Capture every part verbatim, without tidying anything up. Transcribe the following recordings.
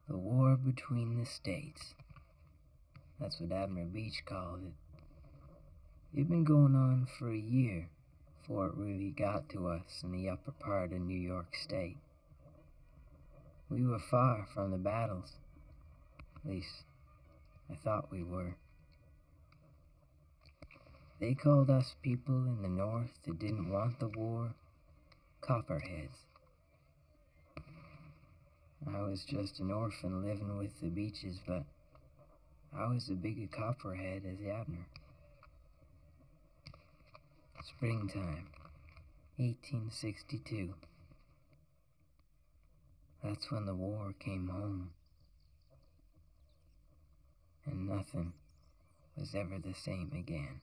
The war between the states. That's what Abner Beach called it. It'd been going on for a year before it really got to us in the upper part of New York State. We were far from the battles. At least, I thought we were. They called us people in the north that didn't want the war Copperheads. I was just an orphan living with the Beaches, but I was as big a Copperhead as Abner. Springtime, eighteen sixty-two. That's when the war came home. And nothing was ever the same again.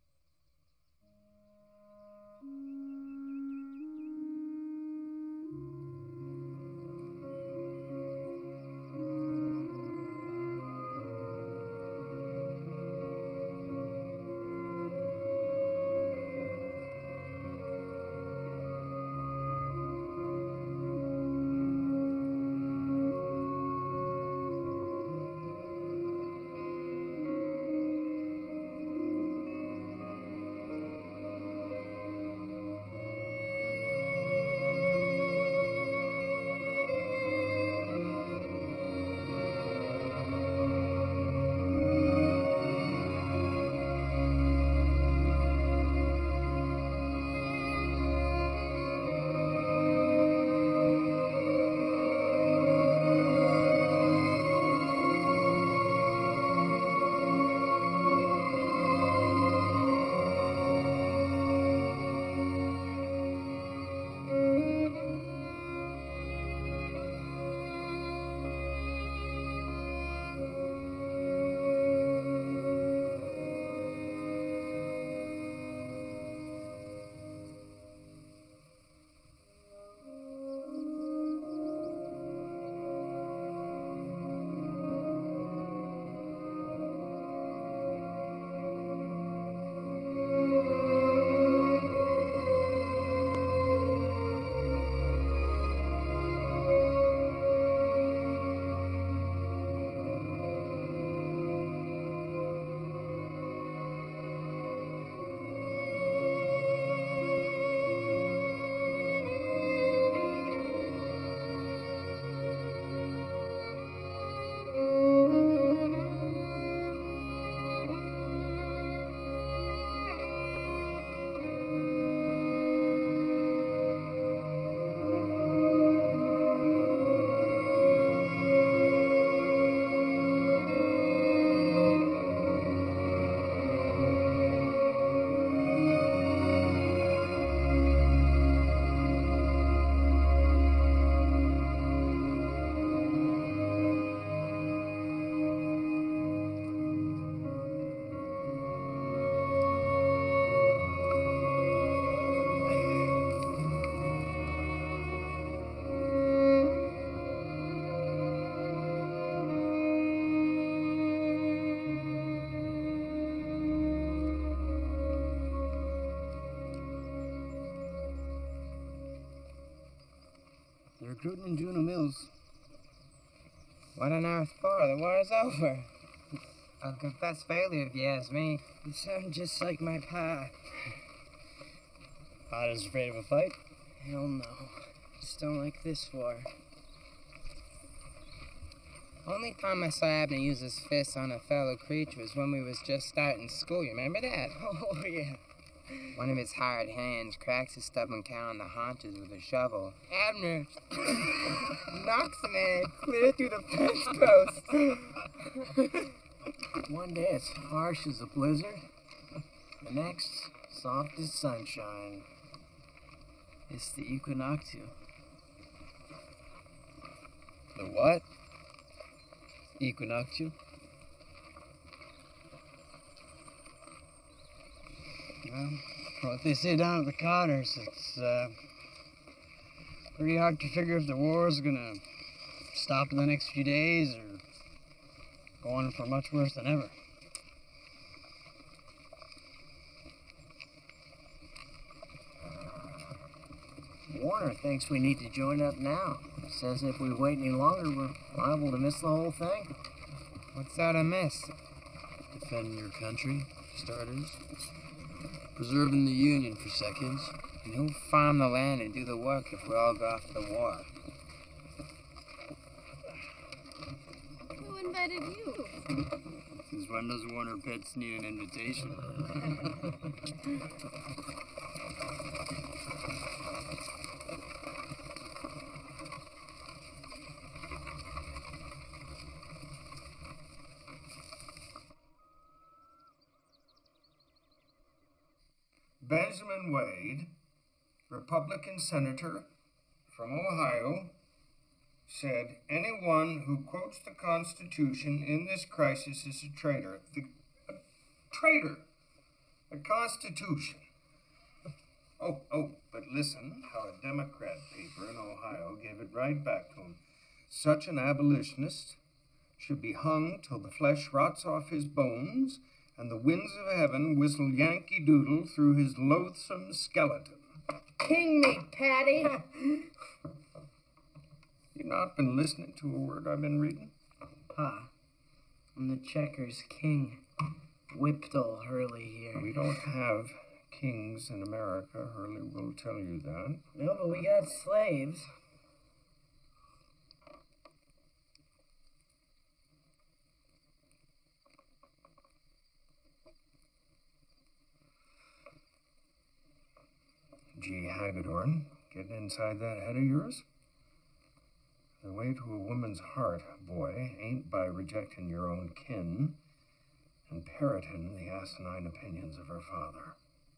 They're recruiting in Juneau Mills. What on earth for? The war's over. A confessed failure, if you ask me. You sound just like my pa. Father's afraid of a fight? Hell no. Just don't like this war. Only time I saw Abner use his fists on a fellow creature was when we was just starting school. You remember that? Oh, yeah. One of his hired hands cracks his stubborn cow on the haunches with a shovel. Abner knocks the man clear through the fence post. One day it's harsh as a blizzard. The next, soft as sunshine. It's the equinoctial. The what? Equinoctial. Well, what they say down at the Connors, it's uh, pretty hard to figure if the war is gonna stop in the next few days or go on for much worse than ever. Warner thinks we need to join up now. Says if we wait any longer, we're liable to miss the whole thing. What's that I miss? Defending your country, for starters. Preserving the Union for seconds. And who'll farm the land and do the work if we all go off to the war? Who invited you? Since when does Warner Pitts need an invitation? Benjamin Wade, Republican senator from Ohio, said, anyone who quotes the Constitution in this crisis is a traitor. The, a traitor. The Constitution. Oh, oh, but listen how a Democrat paper in Ohio gave it right back to him. Such an abolitionist should be hung till the flesh rots off his bones and the winds of heaven whistle Yankee Doodle through his loathsome skeleton. King me, Patty! You not been listening to a word I've been reading? Pa, I'm the Checkers king. Whipped old Hurley here. We don't have kings in America, Hurley will tell you that. No, but we got slaves. Gee, Hagedorn, getting inside that head of yours? The way to a woman's heart, boy, ain't by rejecting your own kin and parroting the asinine opinions of her father.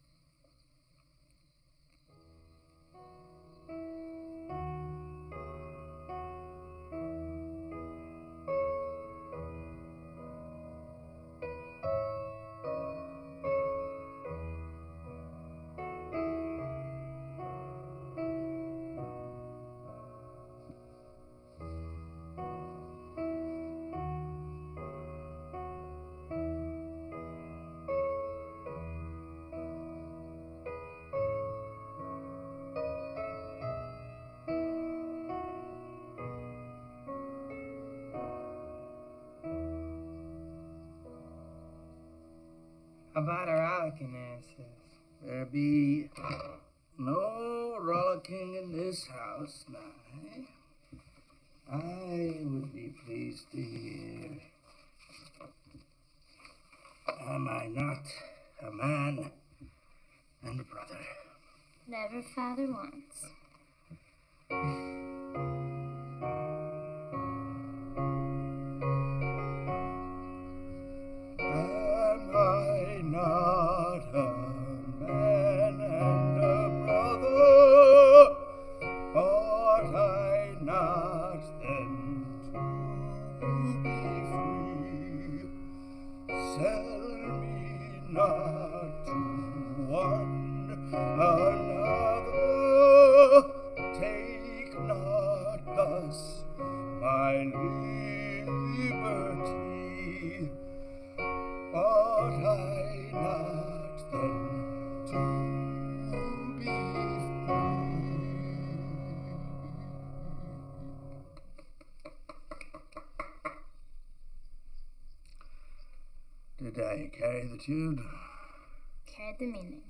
How about our rollicking asses? There be no rollicking in this house now. I would be pleased to hear. Am I not a man and a brother? Never father once. Am I not a man and a brother? Ought I not then to be free? Sell me not to one another. Take not thus my liberty. Ought I not then to be free? Did I carry the tune? Carried the meaning.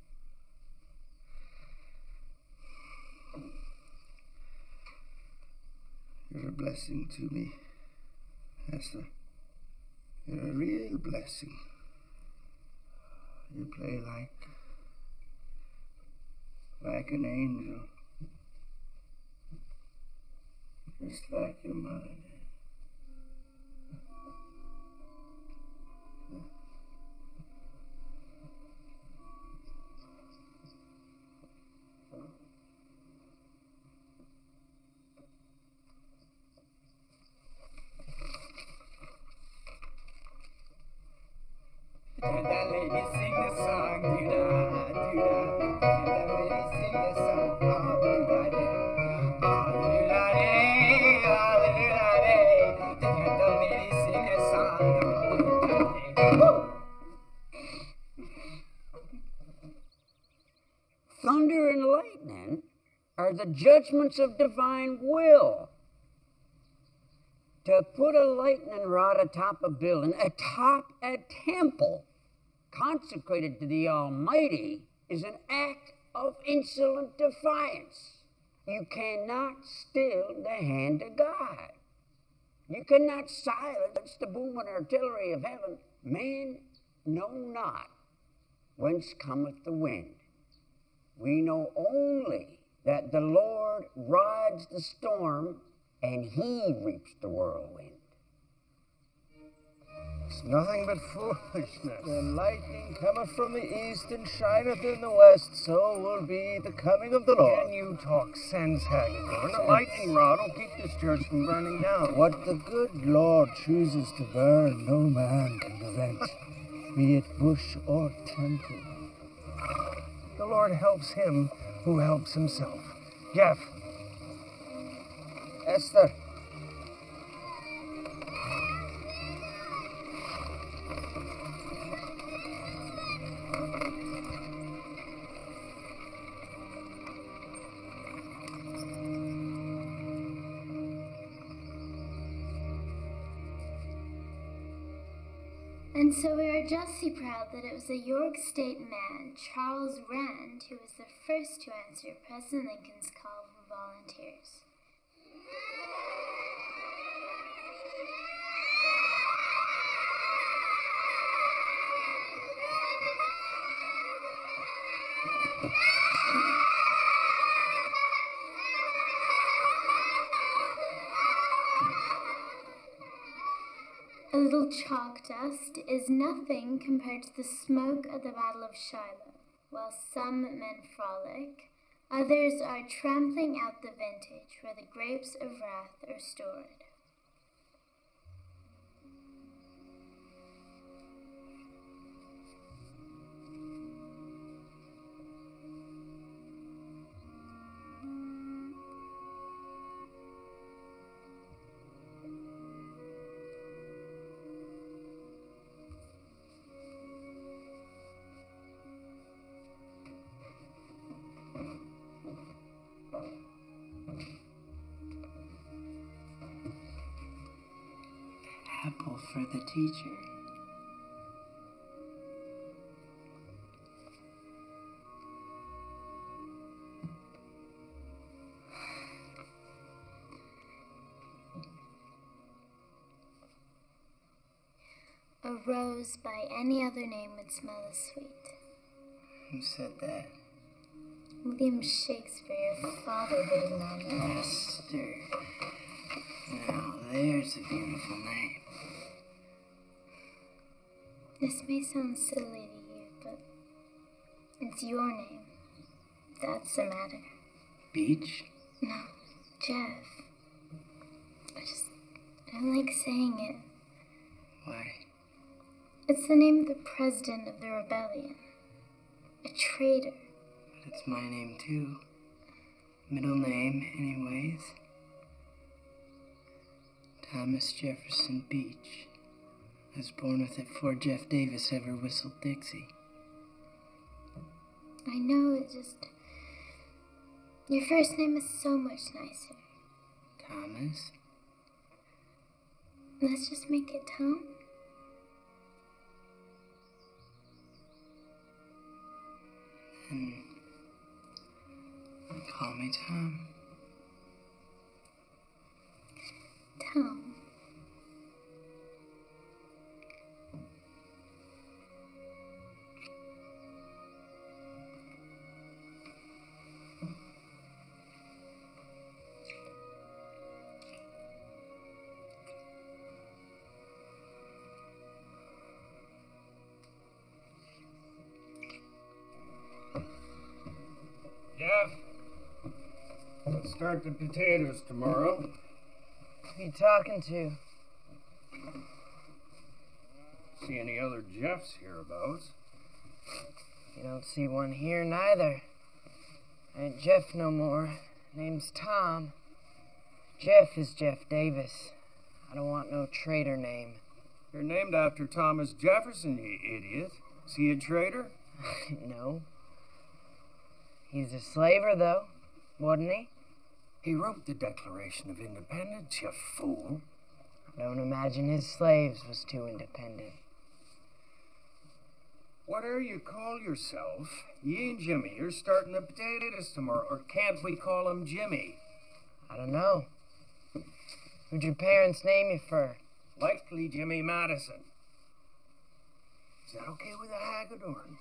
You're a blessing to me, Esther. You're a real blessing. You play like, like an angel. Just like your mother did. Can that lady sing the song? Do-da, do-da. Can that lady sing the song? Oh, do-da-dee. Oh, do-da-dee. Oh, do-da-dee. Can the lady sing the song? Oh, do-da-dee. Woo! Thunder and lightning? Are are the judgments of divine will. To put a lightning rod atop a building, atop a temple consecrated to the Almighty, is an act of insolent defiance. You cannot still the hand of God. You cannot silence the booming artillery of heaven. Man know not whence cometh the wind. We know only that the Lord rides the storm and he reaps the whirlwind. It's nothing but foolishness. The lightning cometh from the east and shineth in the west, so will be the coming of the Lord. Can you talk sense, Hagagorn? A lightning rod will keep this church from burning down. What the good Lord chooses to burn, no man can prevent, be it bush or temple. The Lord helps him who helps himself. Jeff. Esther. And so we are justly proud that it was a York State man, Charles Rand, who was the first to answer President Lincoln's call for volunteers. A little chalk dust is nothing compared to the smoke of the Battle of Shiloh. While some men frolic, others are trampling out the vintage where the grapes of wrath are stored. Apple for the teacher. A rose by any other name would smell as sweet. Who said that? William Shakespeare, your father would have known that. Esther. Now, there's a beautiful name. This may sound silly to you, but it's your name. That's the matter. Beach? No, Jeff. I just, I don't like saying it. Why? It's the name of the president of the rebellion. A traitor. But it's my name, too. Middle name, anyways. Thomas Jefferson Beach. I was born with it before Jeff Davis ever whistled Dixie. I know, it just... Your first name is so much nicer. Thomas? Let's just make it Tom. Then call me Tom. Tom. Jeff, let's start the potatoes tomorrow. Who you talking to? See any other Jeffs hereabouts? You don't see one here neither. I ain't Jeff no more. Name's Tom. Jeff is Jeff Davis. I don't want no traitor name. You're named after Thomas Jefferson, you idiot. Is he a traitor? No. He's a slaver, though. Wasn't he? He wrote the Declaration of Independence, you fool. Don't imagine his slaves was too independent. Whatever you call yourself, ye and Jimmy, you're starting the potatoes tomorrow, or can't we call him Jimmy? I don't know. Who'd your parents name you for? Likely Jimmy Madison. Is that okay with the Hagedorns?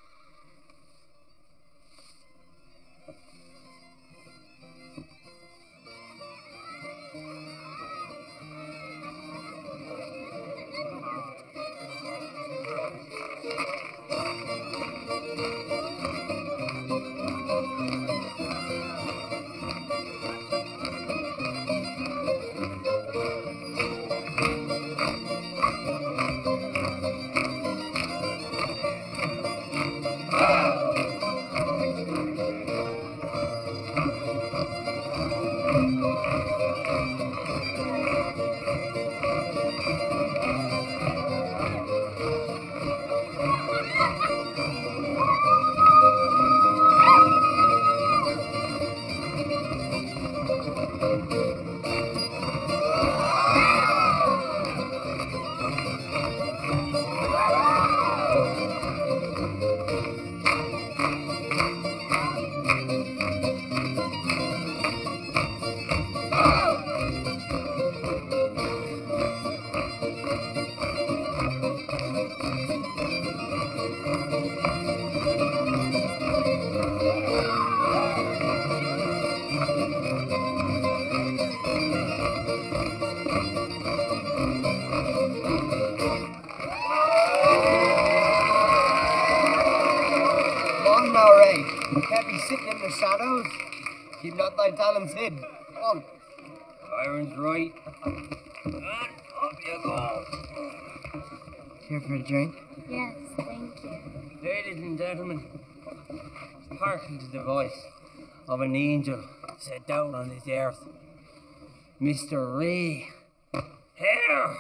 Shadows, keep not thy talons hid. Come on. Byron's right. And up you go. Here for a drink? Yes, thank you. Ladies and gentlemen, hearken to the voice of an angel set down on this earth. Mister Ray. Here!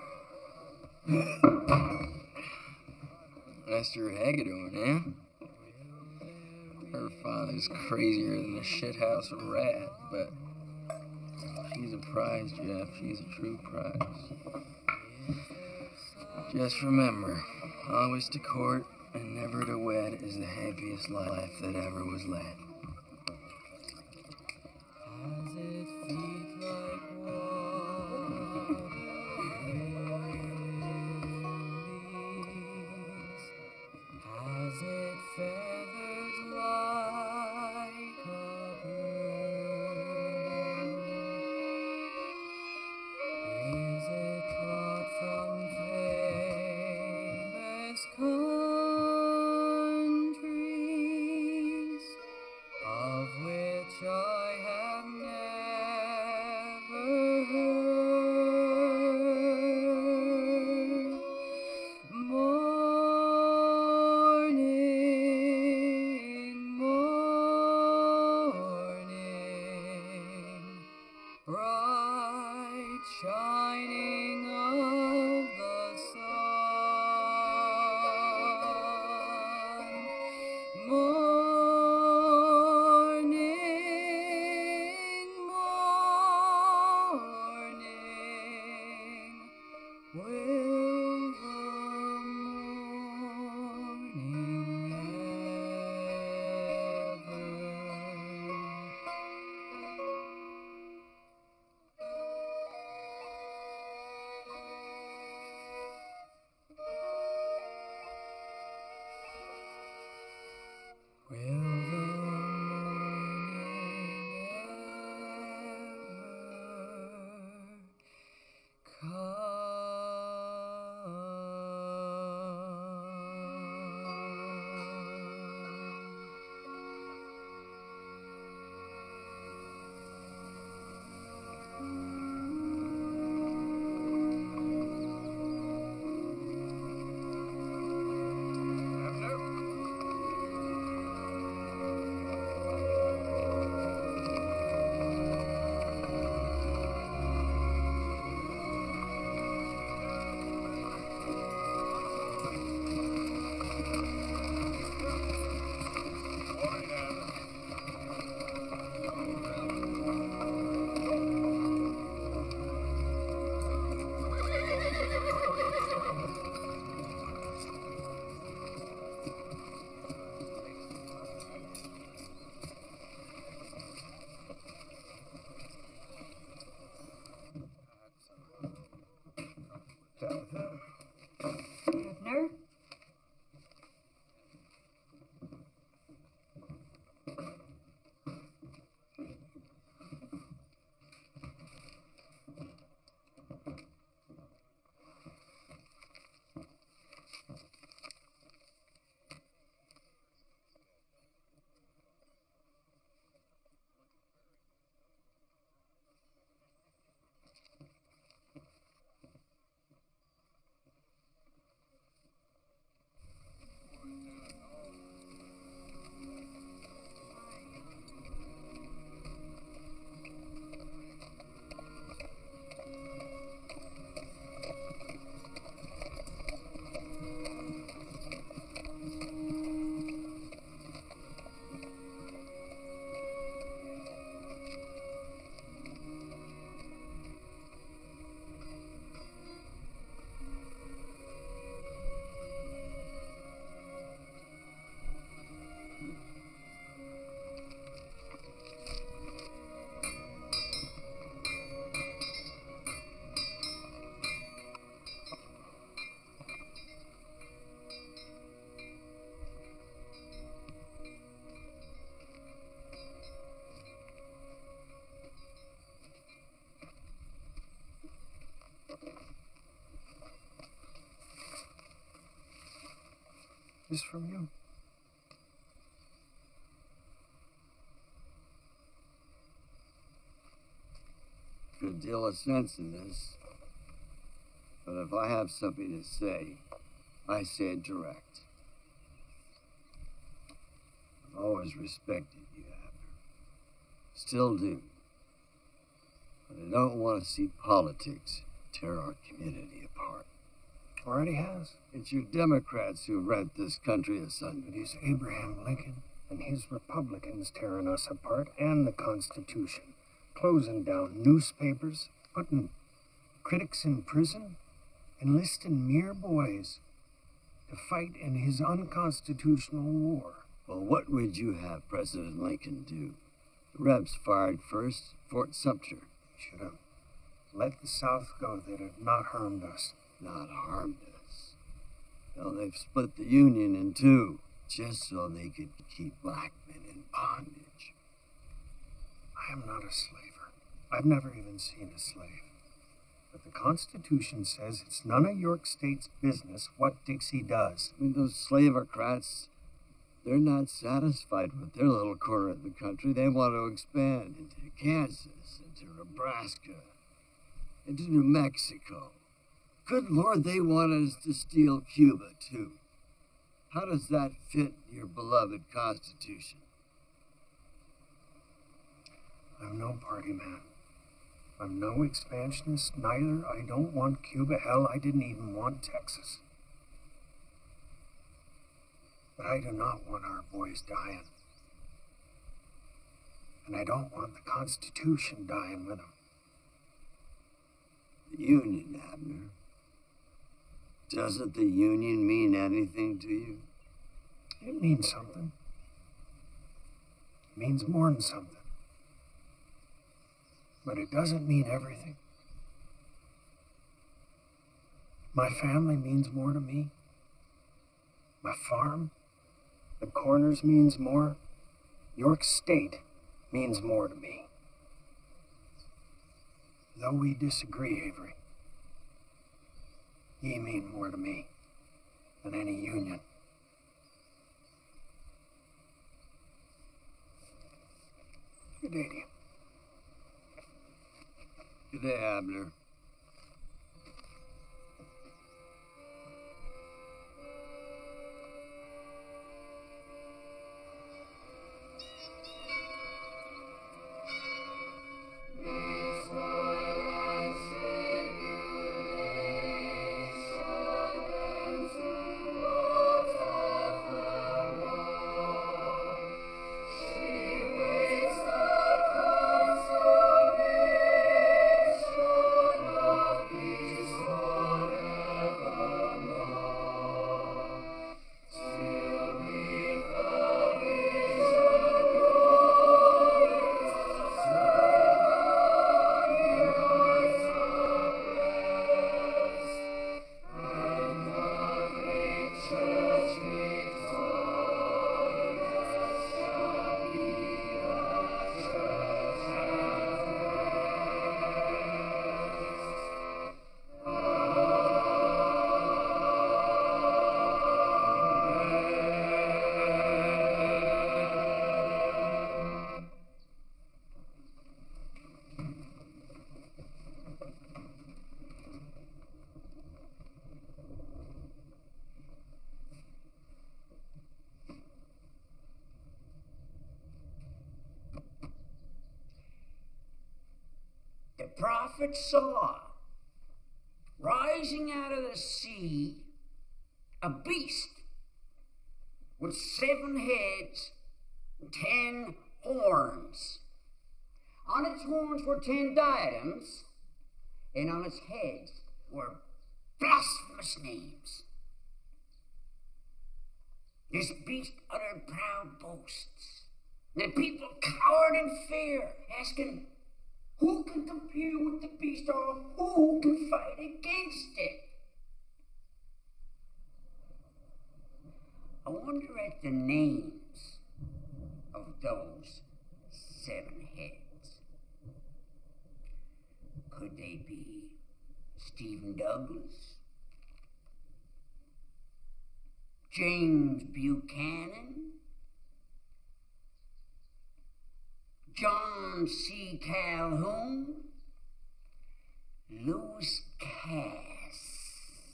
Mister Hagedorn, eh? Her father's crazier than a shithouse rat, but she's a prize, Jeff. She's a true prize. Just remember, always to court and never to wed is the happiest life that ever was led. As it feet like water as it feathers like a bird, is it brought from famous countries, of which I have never heard. Morning, morning, bright shining of the sun. Morning, morning, will the morning ever? Will the morning ever come? this from you? Good deal of sense in this. But if I have something to say, I say it direct. I've always respected you, Abner. Still do. But I don't want to see politics tear our community apart. Already has. It's you Democrats who rent this country asunder. It is Abraham Lincoln and his Republicans tearing us apart, and the Constitution. Closing down newspapers, putting critics in prison, enlisting mere boys to fight in his unconstitutional war. Well, what would you have President Lincoln do? The Rebs fired first, Fort Sumter. Should have let the South go. They'd have not harmed us. Not harmed us. No, they've split the Union in two, just so they could keep black men in bondage. I am not a slaver. I've never even seen a slave. But the Constitution says it's none of York State's business what Dixie does. I mean, those slaveocrats, they're not satisfied with their little corner of the country. They want to expand into Kansas, into Nebraska, into New Mexico. Good Lord, they want us to steal Cuba, too. How does that fit your beloved Constitution? I'm no party man. I'm no expansionist, neither. I don't want Cuba. Hell, I didn't even want Texas. But I do not want our boys dying. And I don't want the Constitution dying with them. The Union, Abner. Doesn't the Union mean anything to you? It means something. It means more than something. But it doesn't mean everything. My family means more to me. My farm, the Corners means more. York State means more to me. Though we disagree, Avery, ye mean more to me than any union. Good day to you. Good day, Abner. The prophet saw, rising out of the sea, a beast with seven heads and ten horns. On its horns were ten diadems, and on its heads were blasphemous names. This beast uttered proud boasts, and the people cowered in fear, asking, who can compare with the beast, or who can fight against it? I wonder at the names of those seven heads. Could they be Stephen Douglas, James Buchanan, John C. Calhoun, Louis Cass,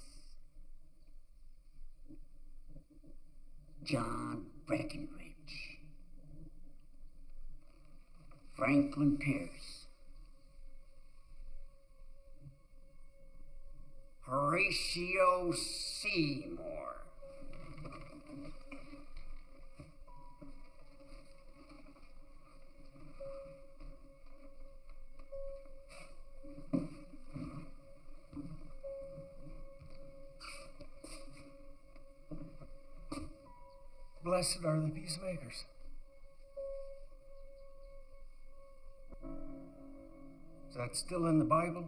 John Breckenridge, Franklin Pierce, Horatio Seymour, Blessed are the peacemakers. Is that still in the Bible?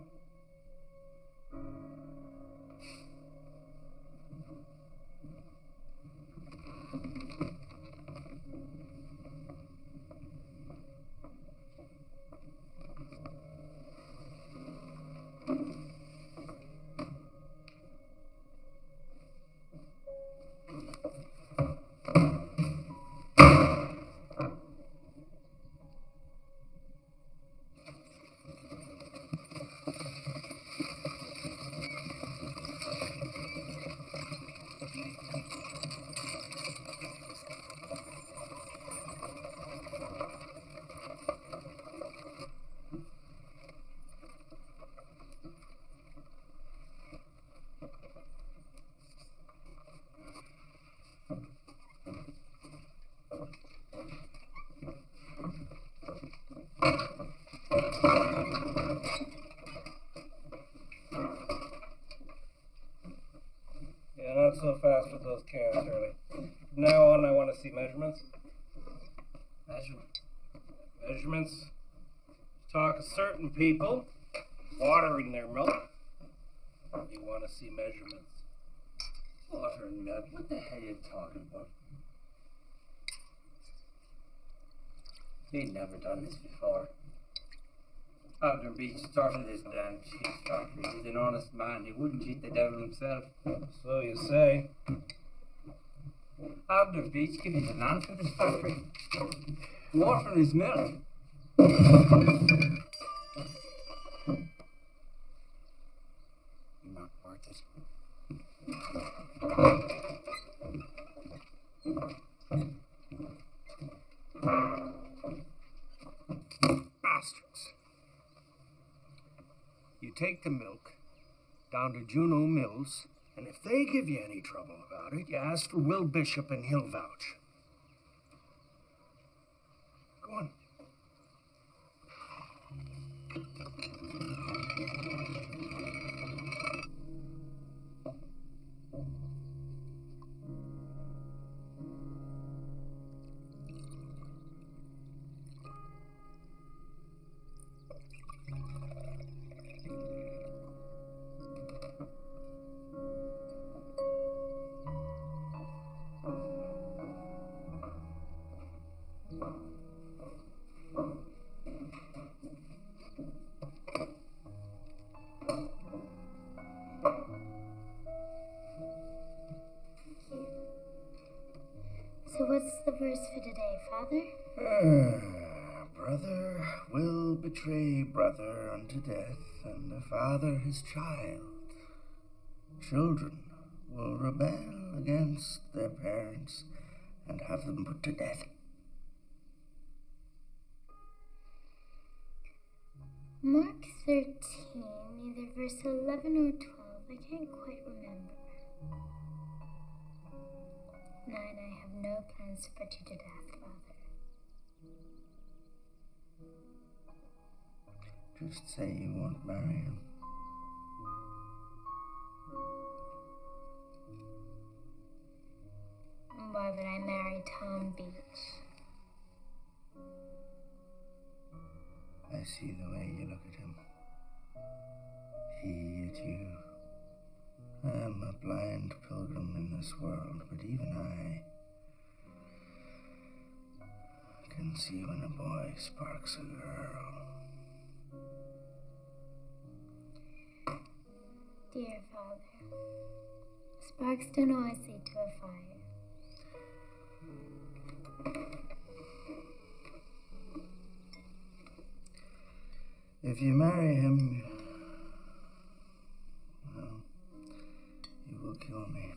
Yeah, not so fast with those cans, Shirley. From now on, I want to see measurements. Measurements. Measurements. Talk of certain people watering their milk. You want to see measurements. Water and milk. What the hell are you talking about? He'd never done this before. After Beach started this damn cheese factory, he's an honest man. He wouldn't cheat the devil himself. So you say. Abner Beach give you the land for this factory. Water and his milk. You're not worth it. Bastards. You take the milk down to Juneau Mills, and if they give you any trouble about it, you ask for Will Bishop and he'll vouch. Go on. So what's the verse for today, Father? Ah, brother will betray brother unto death, and the father his child. Children will rebel against their parents and have them put to death. Mark thirteen, either verse eleven or twelve, I can't quite remember. Nine, I have no plans to put you to death, Father. Just say you won't marry him. Why would I marry Tom Beach? I see the way you look at him. He at you. I am a blind pilgrim in this world, but even I can see when a boy sparks a girl. Dear Father, sparks don't always lead to a fire. If you marry him, well, you will kill me.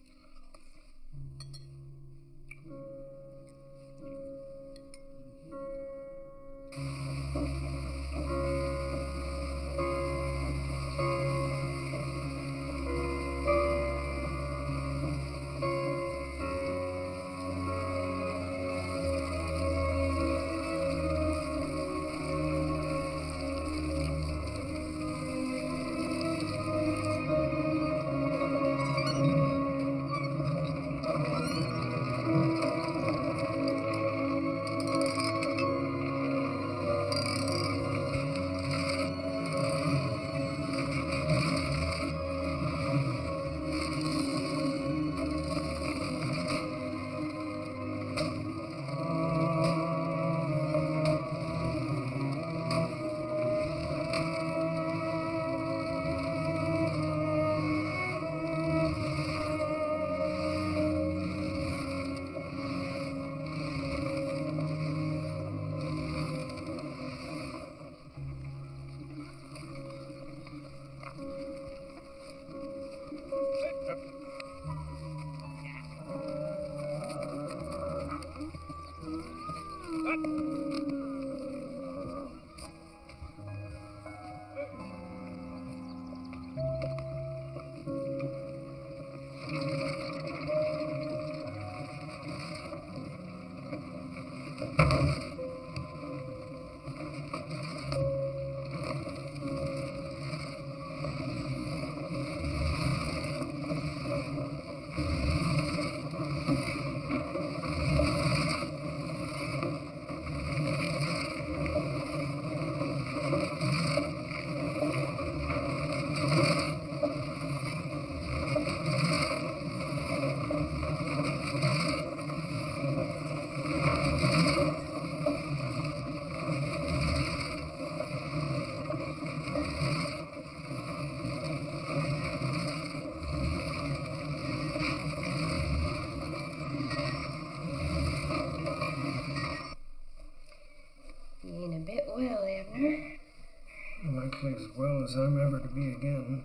Likely as well as I'm ever to be again.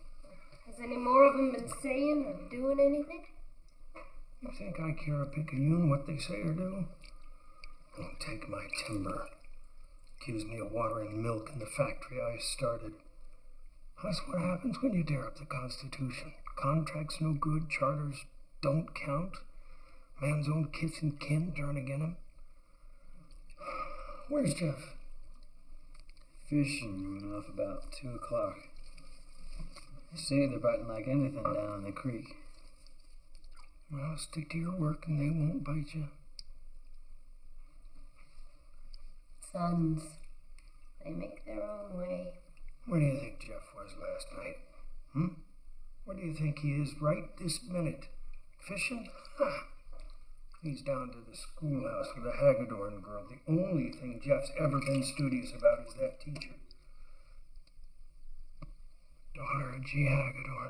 Has any more of them been saying or doing anything? You think I care a picayune what they say or do? Don't take my timber. Accuse me of watering milk in the factory I started. That's what happens when you tear up the Constitution. Contracts no good, charters don't count. Man's own kith and kin turn again him. Where's Jeff? Fishing went off about two o'clock. They say they're biting like anything down in the creek. Well, stick to your work and they won't bite you. Sons, they make their own way. Where do you think Jeff was last night? Hmm? Where do you think he is right this minute? Fishing? He's down to the schoolhouse with a Hagedorn girl. The only thing Jeff's ever been studious about is that teacher. Daughter of G. Hagedorn.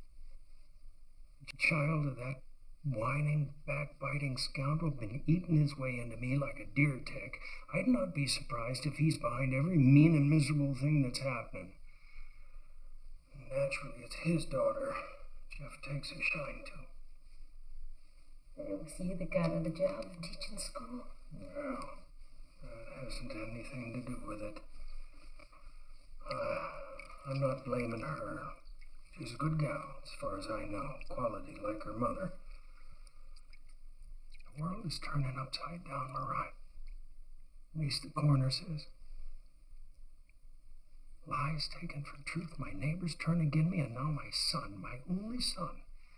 Child of that whining, backbiting scoundrel, been eating his way into me like a deer tick. I'd not be surprised if he's behind every mean and miserable thing that's happening. Naturally, it's his daughter Jeff takes a shine to. And it was you that got her the job of teaching school? Well, that hasn't anything to do with it. Uh, I'm not blaming her. She's a good gal, as far as I know. Quality like her mother. The world is turning upside down, Mariah. At least the coroner says. Lies taken for truth. My neighbors turn against me, and now my son, my only son.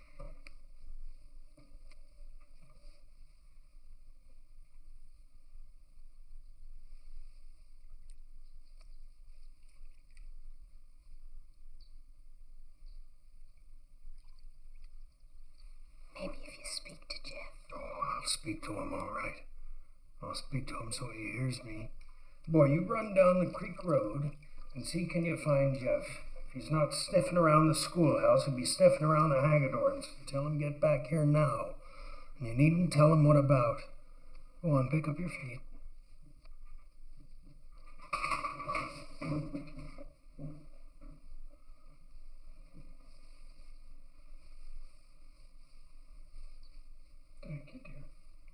Maybe if you speak to Jeff. Oh, I'll speak to him, all right. I'll speak to him so he hears me. Boy, you run down the creek road and see can you find Jeff. If he's not sniffing around the schoolhouse, he'll be sniffing around the Hagedorns. Tell him get back here now. And you needn't tell him what about. Go on, pick up your feet. Thank you, dear.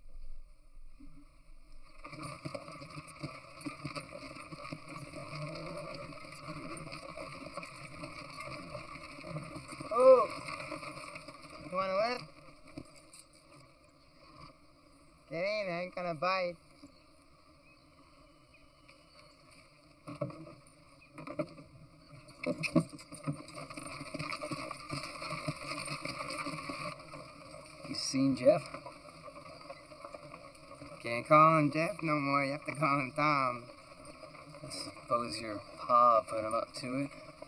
Oh, you wanna lift? Get in, I ain't gonna bite. You seen Jeff? Can't call him Jeff no more, you have to call him Tom. I suppose your pa put him up to it.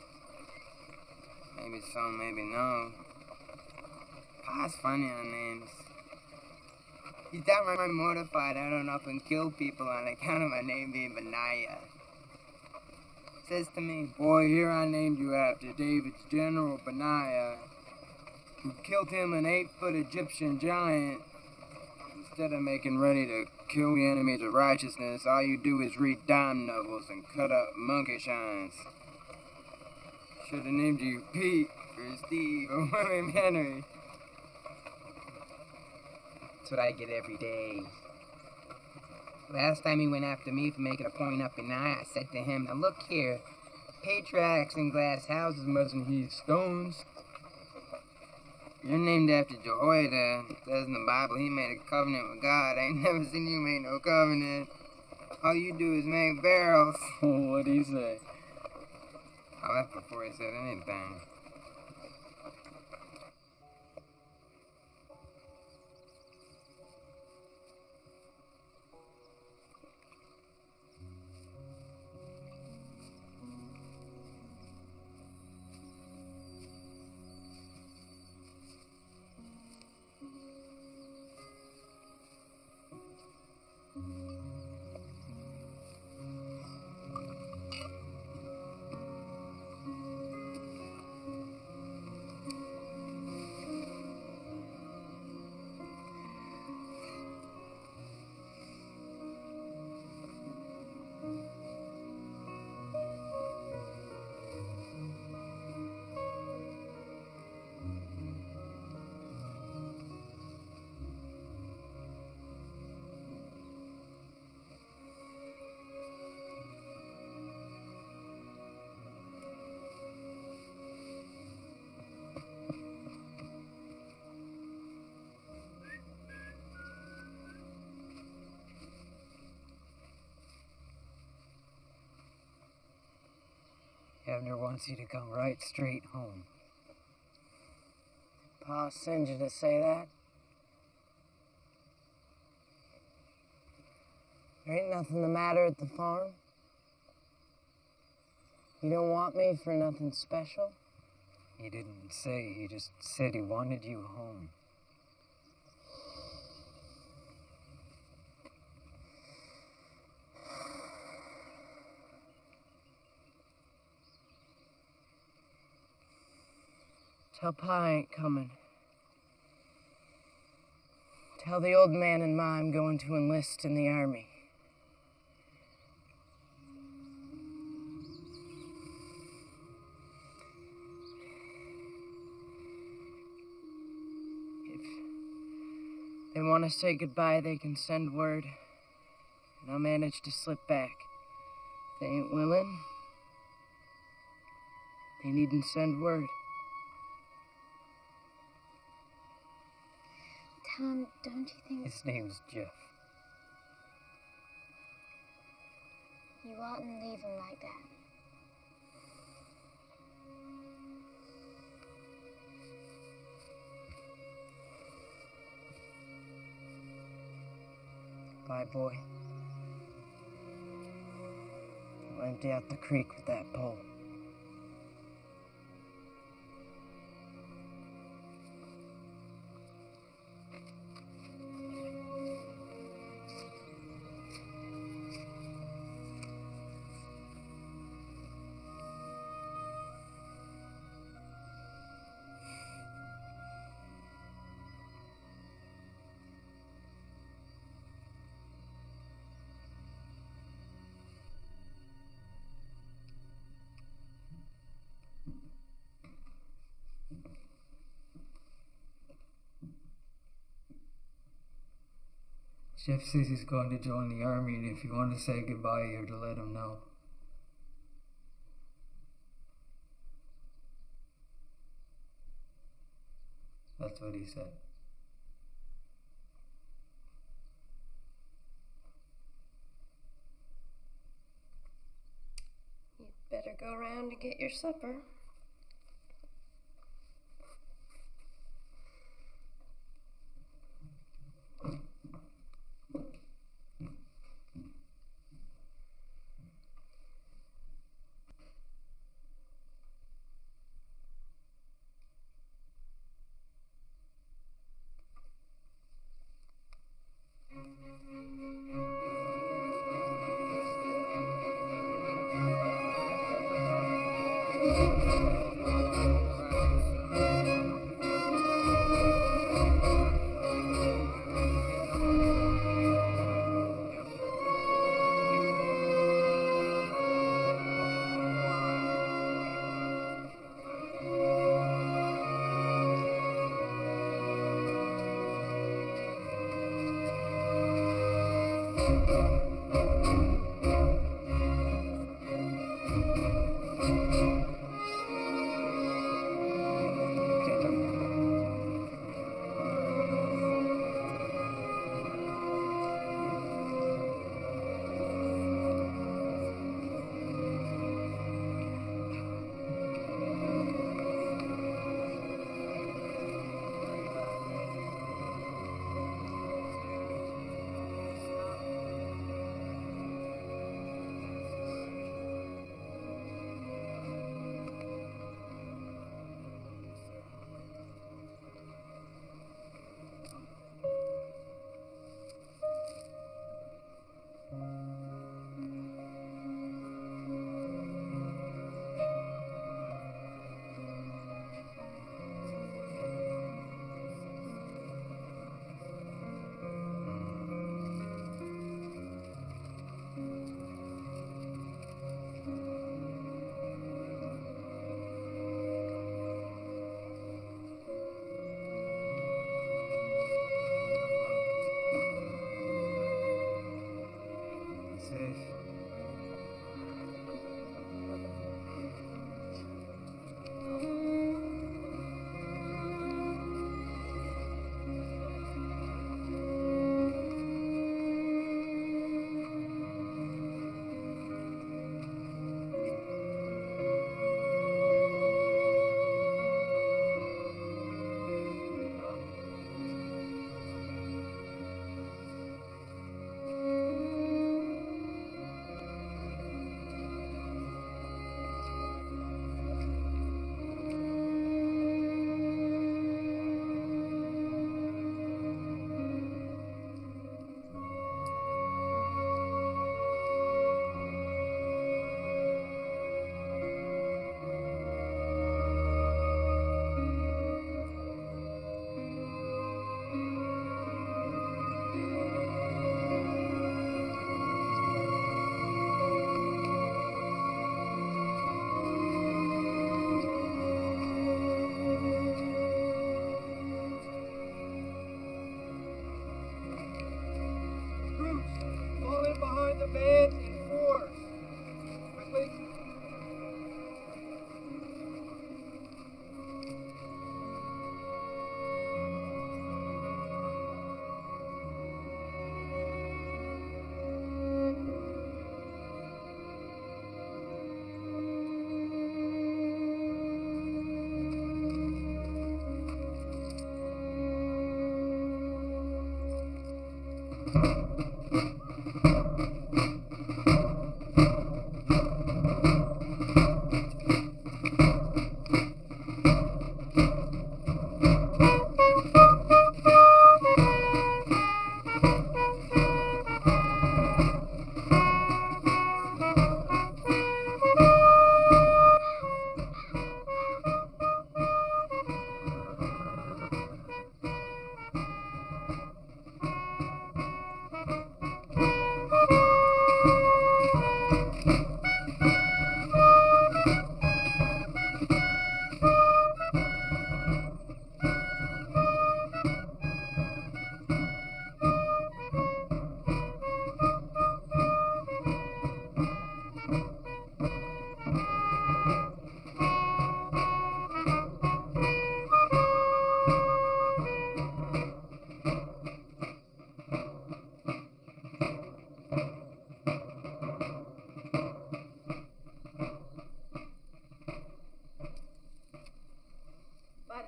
Maybe so, maybe no. Pa's funny on names. He's downright mortified I don't often kill people on account of my name being Benaiah. Says to me, Boy, here I named you after David's general Benaiah, who killed him an eight-foot Egyptian giant. Instead of making ready to kill the enemies of righteousness, all you do is read dime novels and cut up monkey shines. Should have named you Pete or Steve or William Henry. that's what I get every day. Last time he went after me for making a point up in eye, I said to him, now look here, patriarchs in glass houses mustn't heave stones. You're named after Jehoiada. It says in the Bible he made a covenant with God. I ain't never seen you make no covenant. All you do is make barrels. What'd he say? I left before he said anything. Abner wants you to come right straight home. Pa sends you to say that? There ain't nothing the matter at the farm? You don't want me for nothing special? He didn't say, he just said he wanted you home. Tell Pa I ain't coming. Tell the old man and Ma I'm going to enlist in the army. If they want to say goodbye, they can send word, and I'll manage to slip back. If they ain't willing, they needn't send word. Tom, don't you think His name's Jeff. you oughtn't leave him like that? Bye, boy. I'll empty out the creek with that pole. Chef says he's going to join the army, and if you want to say goodbye, you have to let him know. That's what he said. You'd better go around and get your supper.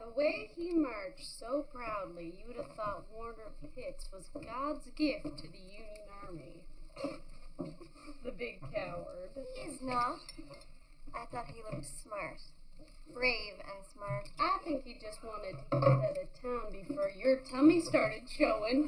The way he marched so proudly, you'd have thought Warner Pitts was God's gift to the Union Army. The big coward. He's not. I thought he looked smart. Brave and smart. I think he just wanted to get out of town before your tummy started showing.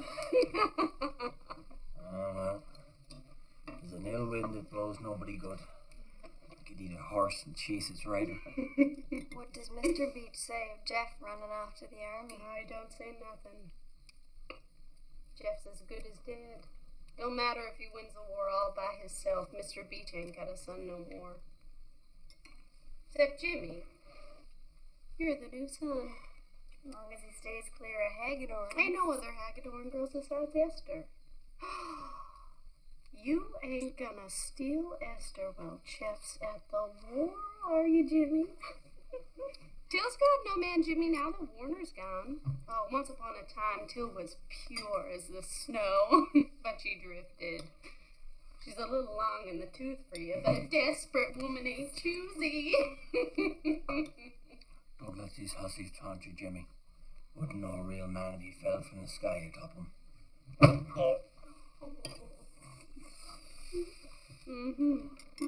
Oh, well. There's an ill wind that blows nobody good. Could eat a horse and chase its rider. What does Mister Beach say of Jeff running off to the army? I don't say nothing. Jeff's as good as dead. Don't matter if he wins the war all by himself. Mister Beach ain't got a son no more. Except Jimmy. You're the new son. As long as he stays clear of Hagedorn. Ain't no other Hagedorn girls besides Esther. You ain't gonna steal Esther while Jeff's at the war, are you, Jimmy? Till's got no man, Jimmy, now that Warner's gone. Oh, once upon a time, Till was pure as the snow, but she drifted. She's a little long in the tooth for you, but a desperate woman ain't choosy. Don't let these hussies taunt you, Jimmy. Wouldn't know a real man if he fell from the sky atop him. Oh. Mm-hmm.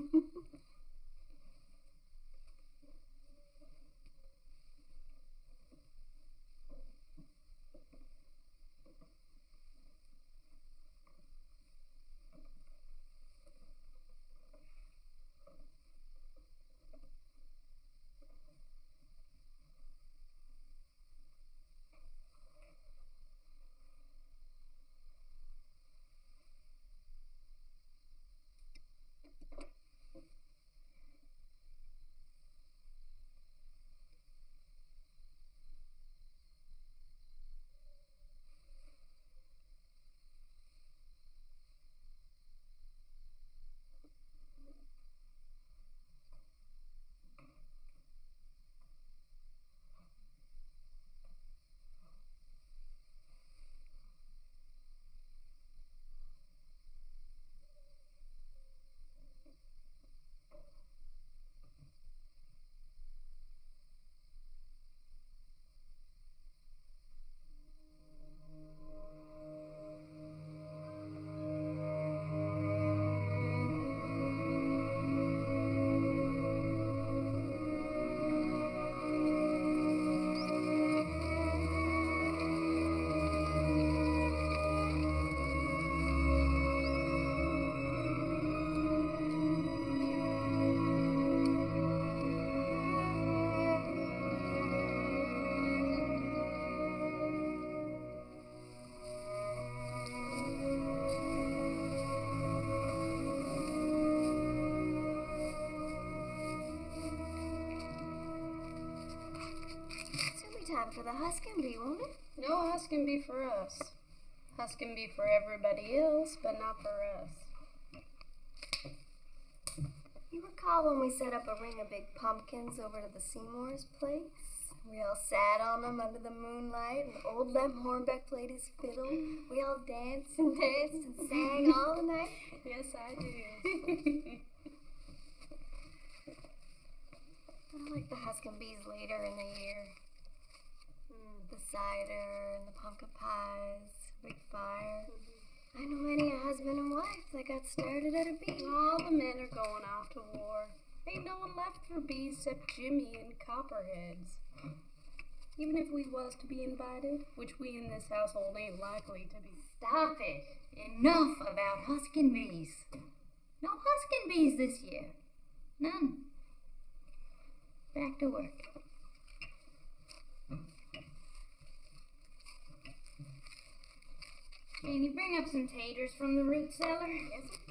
Time for the huskin' bee, won't it? No huskin' bee for us. Huskin' bee for everybody else, but not for us. You recall when we set up a ring of big pumpkins over to the Seymour's place? We all sat on them under the moonlight, and old Lem Hornbeck played his fiddle. We all danced and danced and sang all the night. Yes, I do. I like the huskin' bees later in the year. The cider and the pumpkin pies, big fire. I know many a husband and wife that got started at a bee. All the men are going off to war. Ain't no one left for bees except Jimmy and Copperheads. Even if we was to be invited, which we in this household ain't likely to be. Stop it. Enough about huskin' bees. No huskin' bees this year. None. Back to work. Can you bring up some taters from the root cellar? Yes, sir.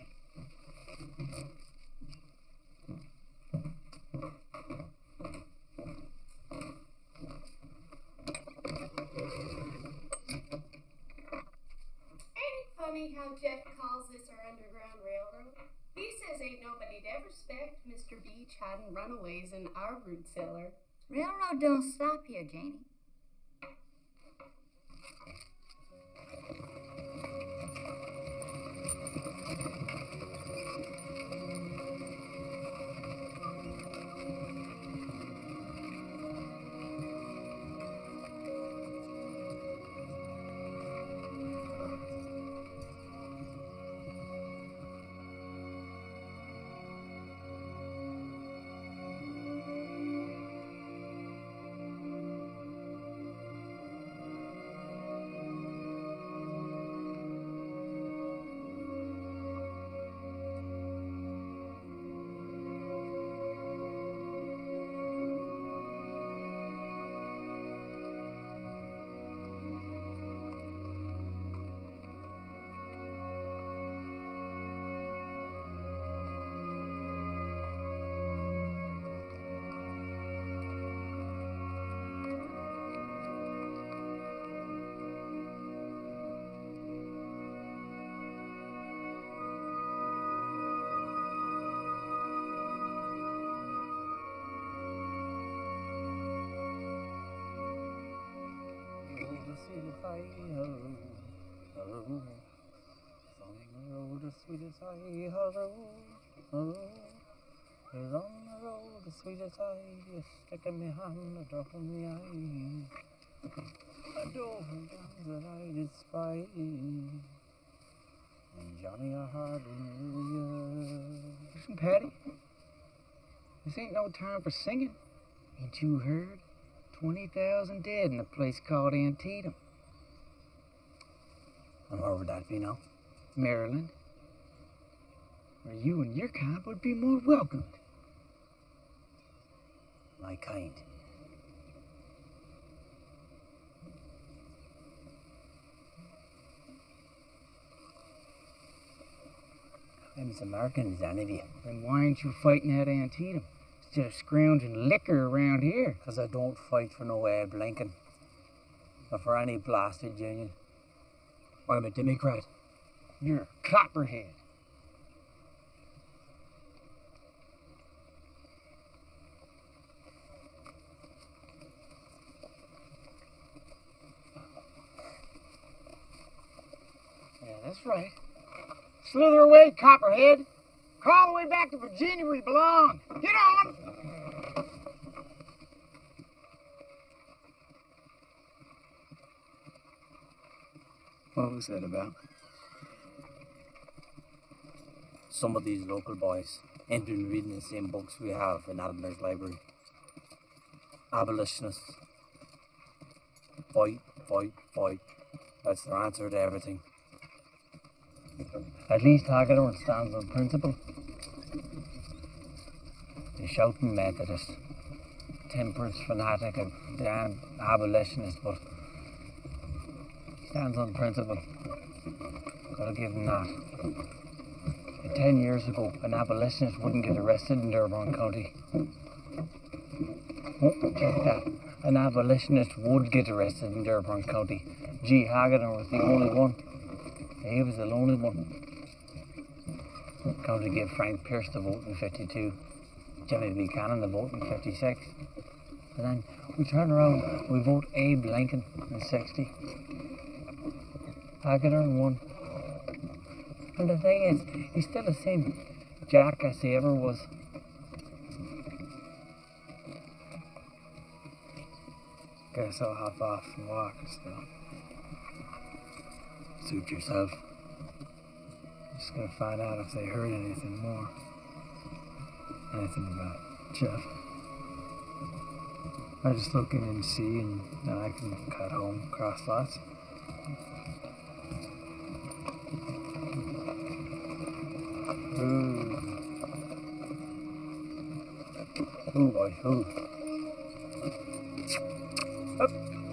Ain't it funny how Jeff calls this our Underground Railroad? He says ain't nobody'd ever expect Mister Beach hiding runaways in our root cellar. Railroad don't stop here, Janie. hello, hello. On the road, the sweetest I, hello, hello. Is on the road, the sweetest I, you're sticking me hand, a drop in the eye. A dolphin that I despise. And Johnny a hallelujah. Listen, Patty, this ain't no time for singing. Ain't you heard? twenty thousand dead in a place called Antietam. And where would that be now? Maryland. Where you and your kind would be more welcomed. My kind. I'm as American as any of you. Then why ain't you fighting at Antietam instead of scrounging liquor around here? Because I don't fight for no Abe Lincoln. Or for any blasted union. I'm a Democrat. You're a Copperhead. Yeah, that's right. Slither away, Copperhead. Crawl the way back to Virginia where you belong. Get on! What was that about? Some of these local boys ain't been reading the same books we have in Adler's library. Abolitionists. Fight, fight, fight. That's their answer to everything. At least Hagedorn stands on principle. The shouting Methodist, temperance fanatic, and damn abolitionist, but he stands on principle. Gotta give him that. And ten years ago, an abolitionist wouldn't get arrested in Dearborn County. Oh, check that. An abolitionist would get arrested in Dearborn County. G. Hagedorn was the only one. He was the only one. County gave Frank Pierce the vote in fifty-two, Jimmy Buchanan the vote in fifty-six. And then we turn around, we vote Abe Lincoln in sixty. Hagedorn won. And the thing is, he's still the same jackass he ever was. Guess I'll hop off and walk still. Suit yourself. Just gonna find out if they heard anything more. Anything about Jeff. I just look in and see, and then I can cut home, cross lots. Ooh. Ooh, boy, ooh. Up.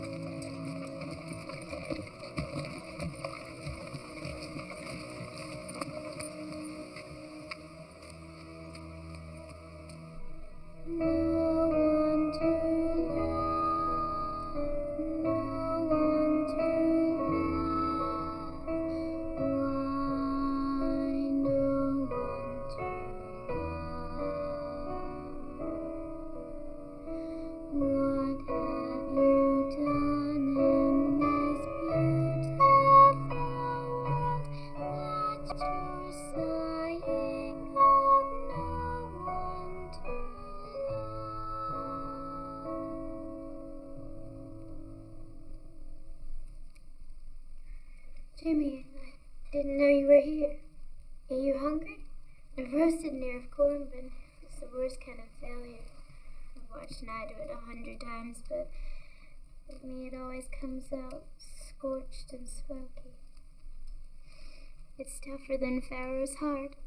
Jimmy, I didn't know you were here. Are you hungry? I've roasted an ear of corn, but it's the worst kind of failure. I've watched Nye do it a hundred times, but with me it always comes out scorched and smoky. It's tougher than Pharaoh's heart.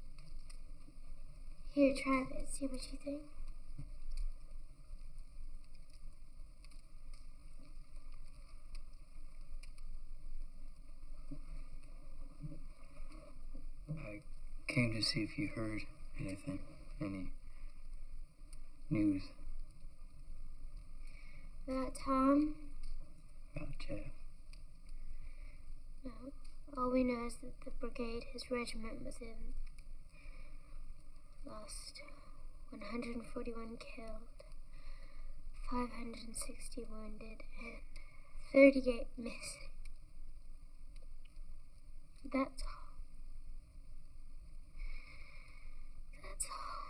Here, try this. See what you think. I came to see if you heard anything, any news About Tom? about Jeff. No. All we know is that the brigade his regiment was in lost one hundred forty-one killed, five hundred sixty wounded, and thirty-eight missing. That's all. That's all.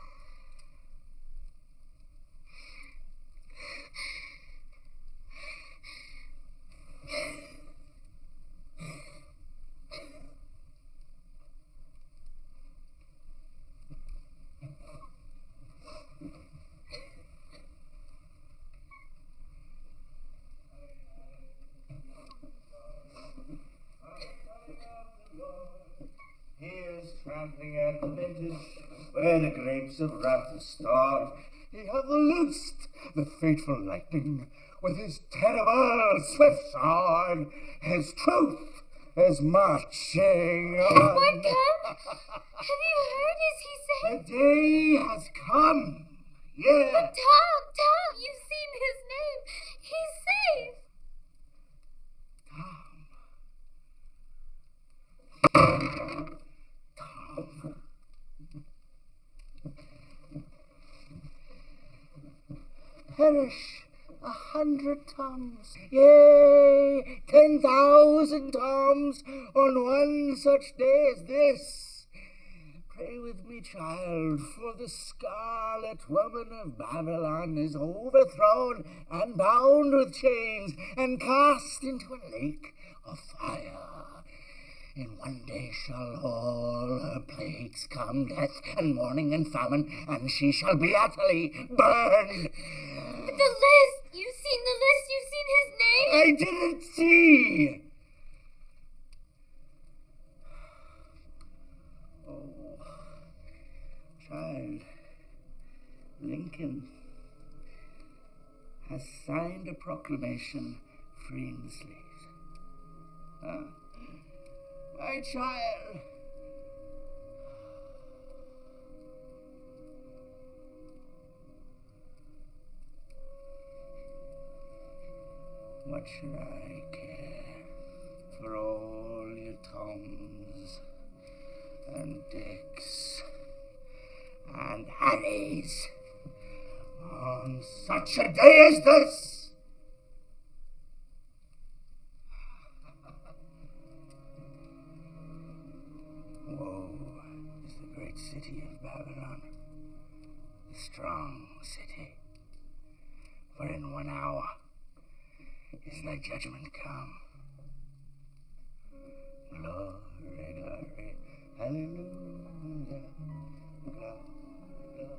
He is trampling at the vintage where the grapes of wrath start. He hath loosed the fateful lightning with his terrible swift sword. His truth is marching on. Boynton, have you heard? Is he safe? The day has come. Yes. But Tom, Tom, you've seen his name. He's safe. Tom. Perish a hundred Toms, yea, ten thousand Toms on one such day as this. Pray with me, child, for the scarlet woman of Babylon is overthrown and bound with chains and cast into a lake of fire. In one day shall all her plagues come, death and mourning and famine, and she shall be utterly burned. But the list! You've seen the list! You've seen his name! I didn't see! Oh, child, Lincoln has signed a proclamation freeing the slaves. Huh? My child. What should I care for all your Toms and Dicks and Hannies on such a day as this? Woe is the great city of Babylon, the strong city, for in one hour is thy judgment come. Glory, glory, hallelujah, glory, glory.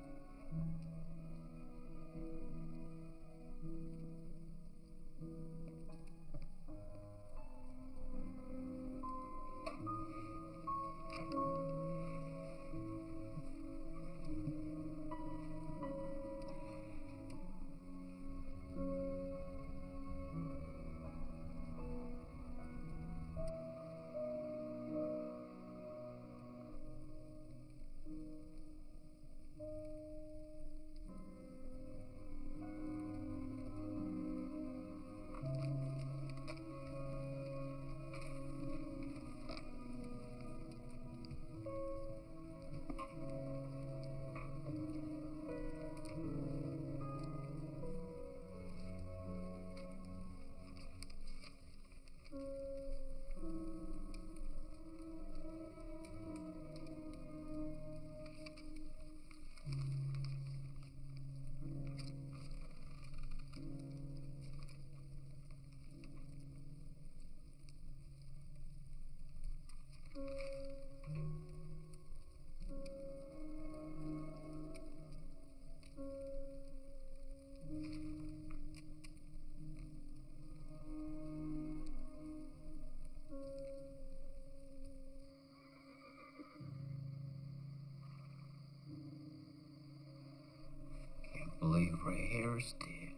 Believe Ray Hare's dead.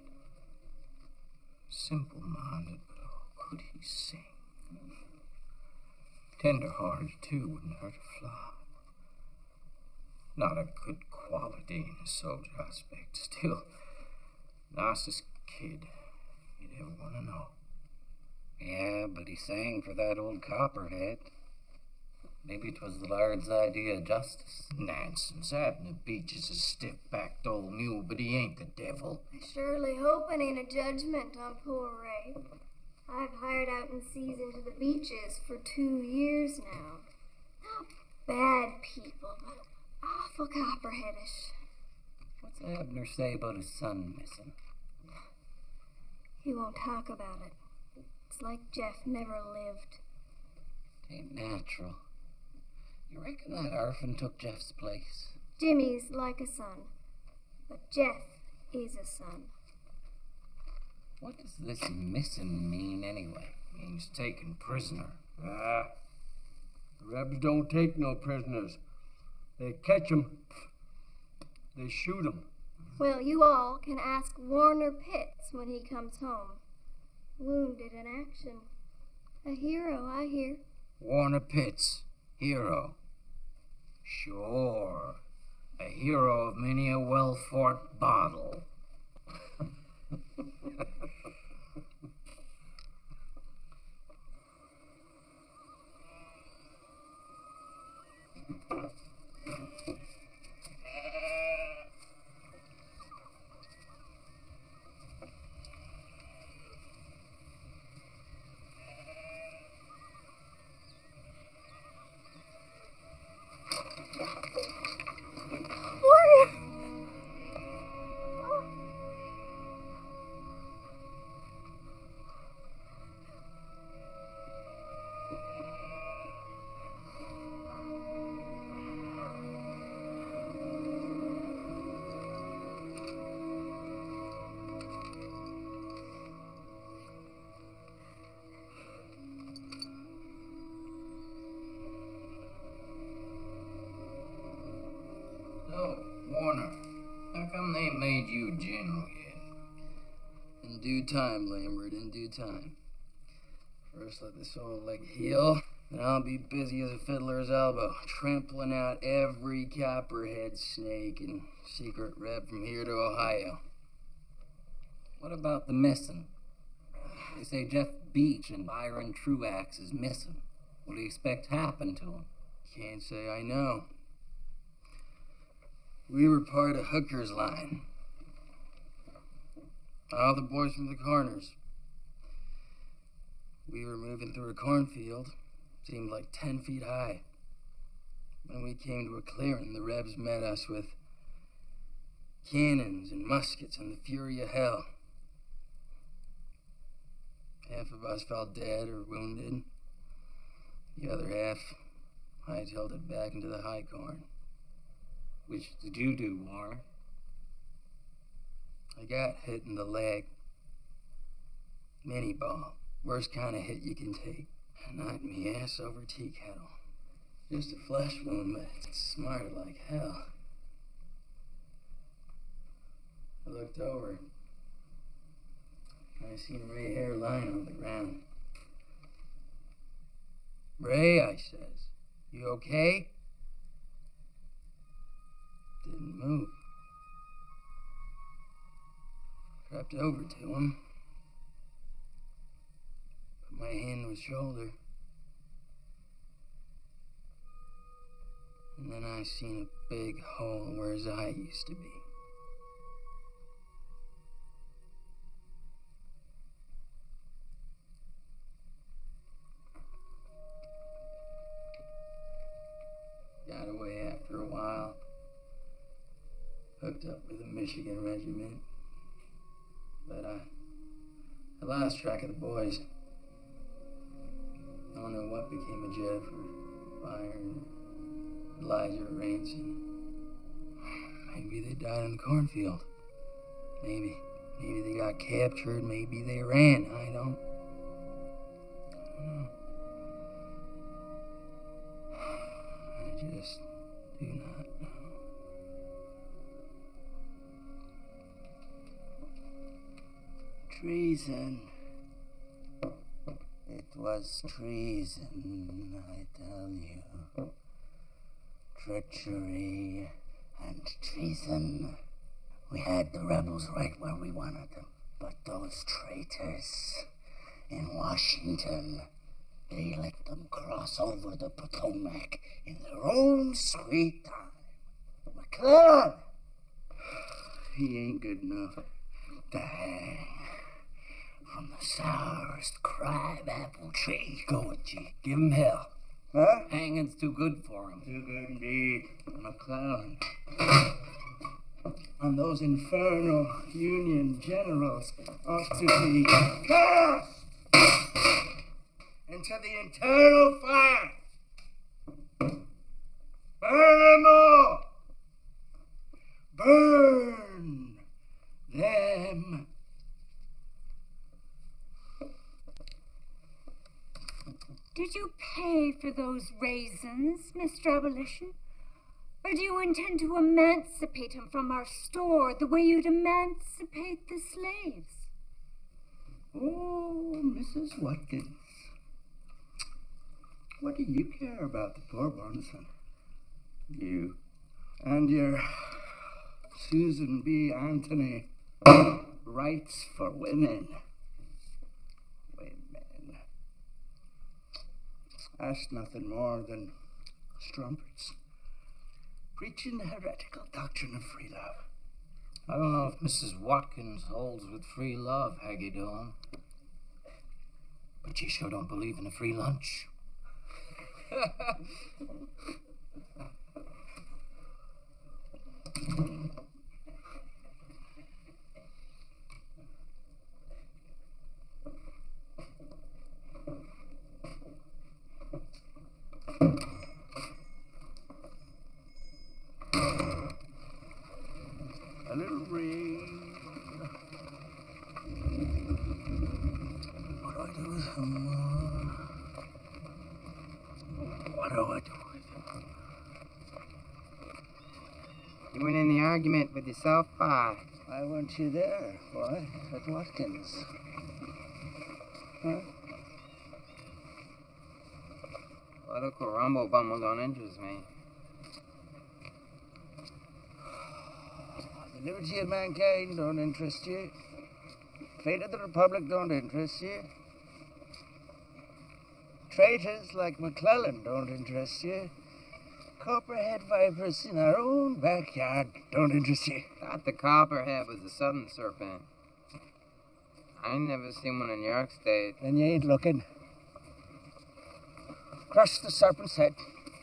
Simple-minded, but oh, could he sing? Tender-hearted, too, wouldn't hurt a fly. Not a good quality in a soldier aspect, still, nicest kid you'd ever want to know. Yeah, but he sang for that old Copperhead. Maybe it was the lard's idea of justice. Nonsense. Abner Beach is a stiff-backed old mule, but he ain't the devil. I surely hope it ain't a judgment on poor Ray. I've hired out in season to the beaches for two years now. Not bad people, but awful copperheadish. What's Abner say about his son missing? He won't talk about it. It's like Jeff never lived. Ain't natural. You reckon that orphan took Jeff's place? Jimmy's like a son, but Jeff is a son. What does this missing mean anyway? Means taken prisoner. Ah, the Rebs don't take no prisoners. They catch 'em. They shoot 'em. Well, you all can ask Warner Pitts when he comes home. Wounded in action. A hero, I hear. Warner Pitts, hero. Sure. A hero of many a well-fought battle. So, Warner, how come they ain't made you general yet? In due time, Lambert, in due time. First let this old leg heal, then I'll be busy as a fiddler's elbow, trampling out every copperhead snake and secret reb from here to Ohio. What about the missing? They say Jeff Beach and Byron Truax is missing. What do you expect happened to him? Can't say I know. We were part of Hooker's line. All the boys from the corners. We were moving through a cornfield, seemed like ten feet high. When we came to a clearing, the Rebs met us with cannons and muskets and the fury of hell. Half of us fell dead or wounded. The other half hightailed it back into the high corn. Which did you do, Warner? I got hit in the leg. Mini ball. Worst kind of hit you can take. Knocked me ass over tea kettle. Just a flesh wound, but it's smarted like hell. I looked over. I seen Ray hair lying on the ground. Ray, I says, you okay? Didn't move. Crept over to him. Put my hand on his shoulder. And then I seen a big hole where his eye used to be. Got away after a while. Hooked up with a Michigan regiment. But I, I lost track of the boys. I don't know what became of Jeff or Byron, Elijah or Ransom. Maybe they died in the cornfield. Maybe, maybe they got captured. Maybe they ran. I don't, I don't know. I just do not know. Treason. It was treason, I tell you. Treachery and treason. We had the rebels right where we wanted them, but those traitors in Washington, they let them cross over the Potomac in their own sweet time. McClellan! He ain't good enough. Dang. From the sour first crab apple tree. Go it, G. Give him hell. Huh? Hanging's too good for him. Too good indeed. McClellan. And those infernal Union generals ought to be cast into the eternal fire. Burn them all. Burn them. Did you pay for those raisins, Mister Abolition? Or do you intend to emancipate him from our store the way you'd emancipate the slaves? Oh, Missus Watkins. What do you care about the poor Boynton? You and your Susan B. Anthony rights for women. Women. That's nothing more than strumpets. Preaching the heretical doctrine of free love. I don't know if Missus Watkins holds with free love, Haggy Dome. But you sure don't believe in a free lunch. A little rain. What do I do with him? What do I do with him? You went in the argument with yourself, Pa. Why weren't you there, boy? At Watkins. Huh? Political rumble bumble don't interest me. The liberty of mankind don't interest you. Fate of the Republic don't interest you. Traitors like McClellan don't interest you. Copperhead vipers in our own backyard don't interest you. Thought the Copperhead was a southern serpent. I ain't never seen one in New York State. Then you ain't looking. Crush the serpent's head.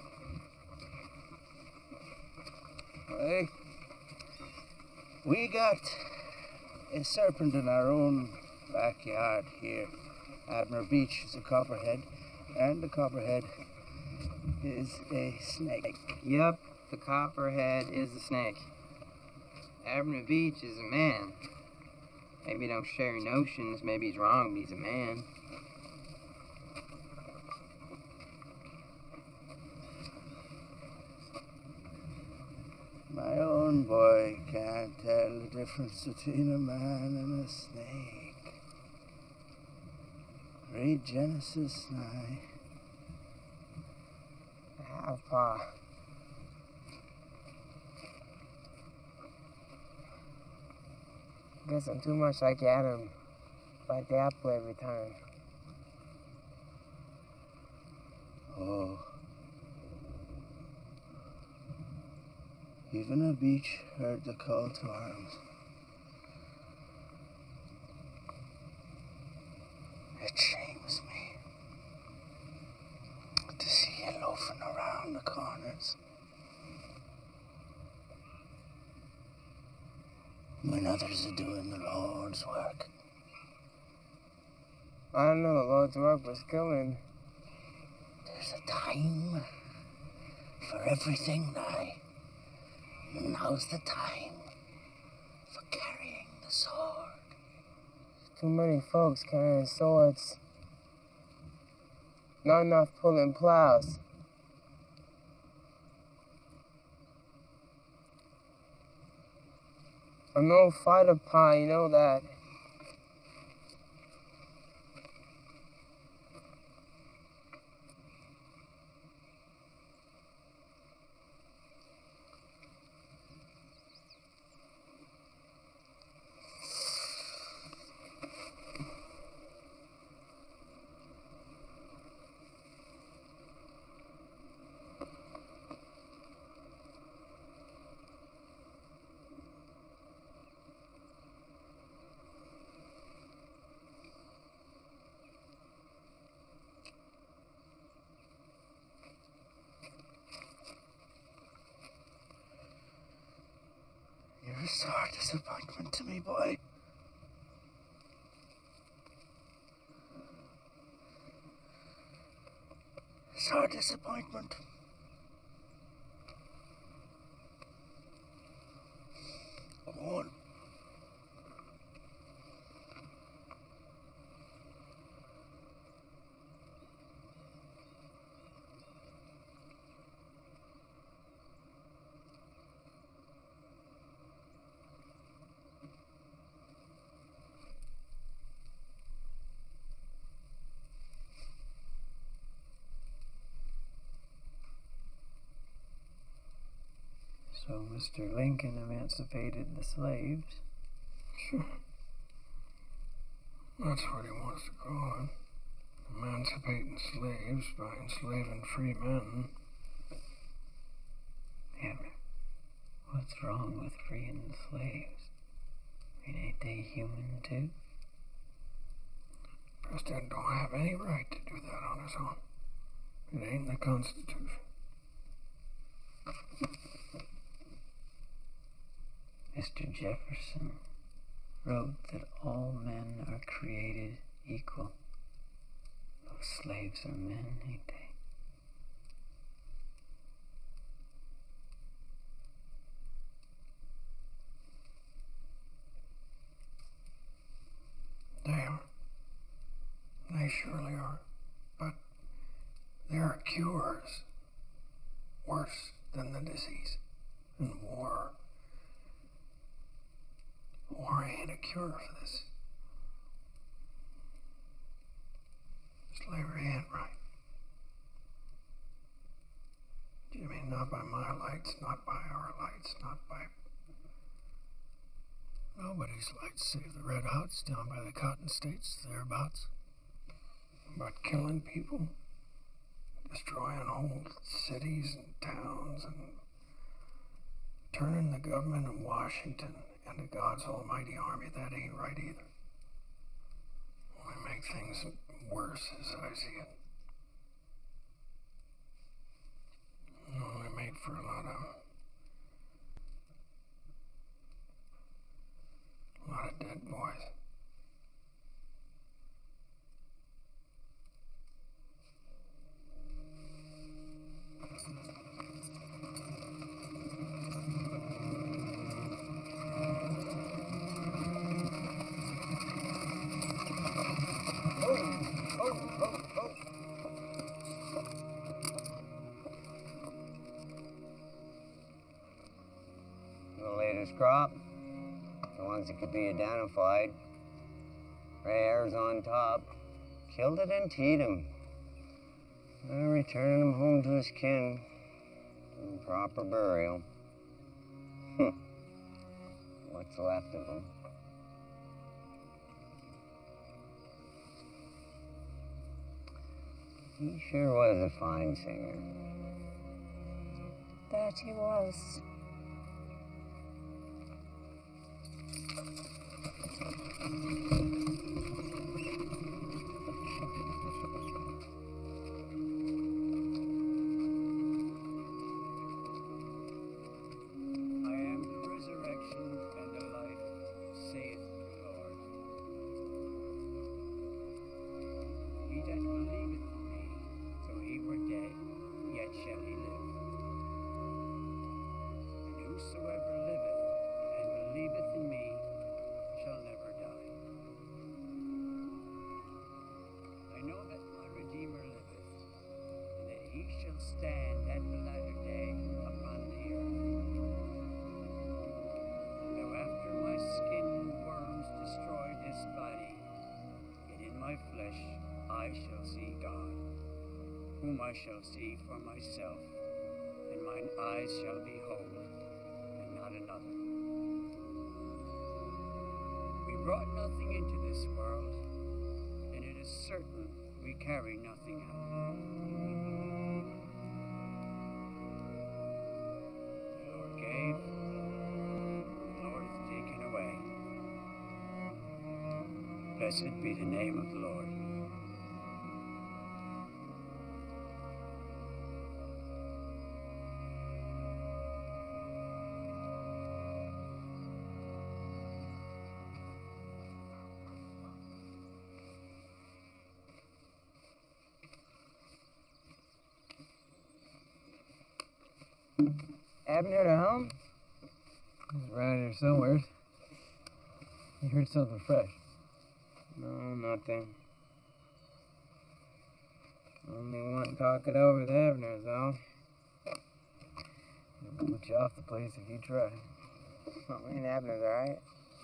Hey, we got a serpent in our own backyard here. Admiral Beach is a copperhead, and the copperhead is a snake. Yep, the Copperhead is a snake. Admiral Beach is a man. Maybe he don't share your notions, maybe he's wrong, but he's a man. My own boy can't tell the difference between a man and a snake. Read Genesis nine. I have, Pa. Guess I'm too much like Adam. Bite the apple every time. Oh. Even a beach heard the call to arms. It shames me to see you loafing around the corners when others are doing the Lord's work. I don't know, the Lord's work was killing. There's a time for everything now. Now's the time for carrying the sword. Too many folks carrying swords. Not enough pulling plows. I'm no fighter, Pa, you know that. Sore disappointment to me, boy. Sore disappointment. Go on. So Mister Lincoln emancipated the slaves. Sure. That's what he wants to go on. Emancipating slaves by enslaving free men. Yeah, but what's wrong with freeing the slaves? I mean, ain't they human too? The president don't have any right to do that on his own. It ain't in the Constitution. Mister Jefferson wrote that all men are created equal. Those slaves are men, ain't they? They are. They surely are. But there are cures worse than the disease and war. War ain't a cure for this. Slavery ain't right. Jimmy, not by my lights, not by our lights, not by nobody's lights save the Red Hots down by the Cotton States, thereabouts. About killing people, destroying whole cities and towns, and turning the government in Washington into God's almighty army. That ain't right either. Only make things worse as I see it. Only make for a lot of a lot of dead boys. The latest crop, the ones that could be identified. Gray hairs on top. Killed it and teed him. Now returning him home to his kin. In proper burial. What's left of him? He sure was a fine singer. That he was. Stand at the latter day upon the earth. Though after my skin worms destroy this body, yet in my flesh I shall see God, whom I shall see for myself, and mine eyes shall behold, and not another. We brought nothing into this world, and it is certain we carry nothing out. Gave, the Lord hath taken away. Blessed be the name of the Lord. Abner at home? He's around here somewhere. You heard something fresh? No, nothing. Only want to talk it over with Abner is all. He'll put you off the place if you try. Well, me and Abner's alright.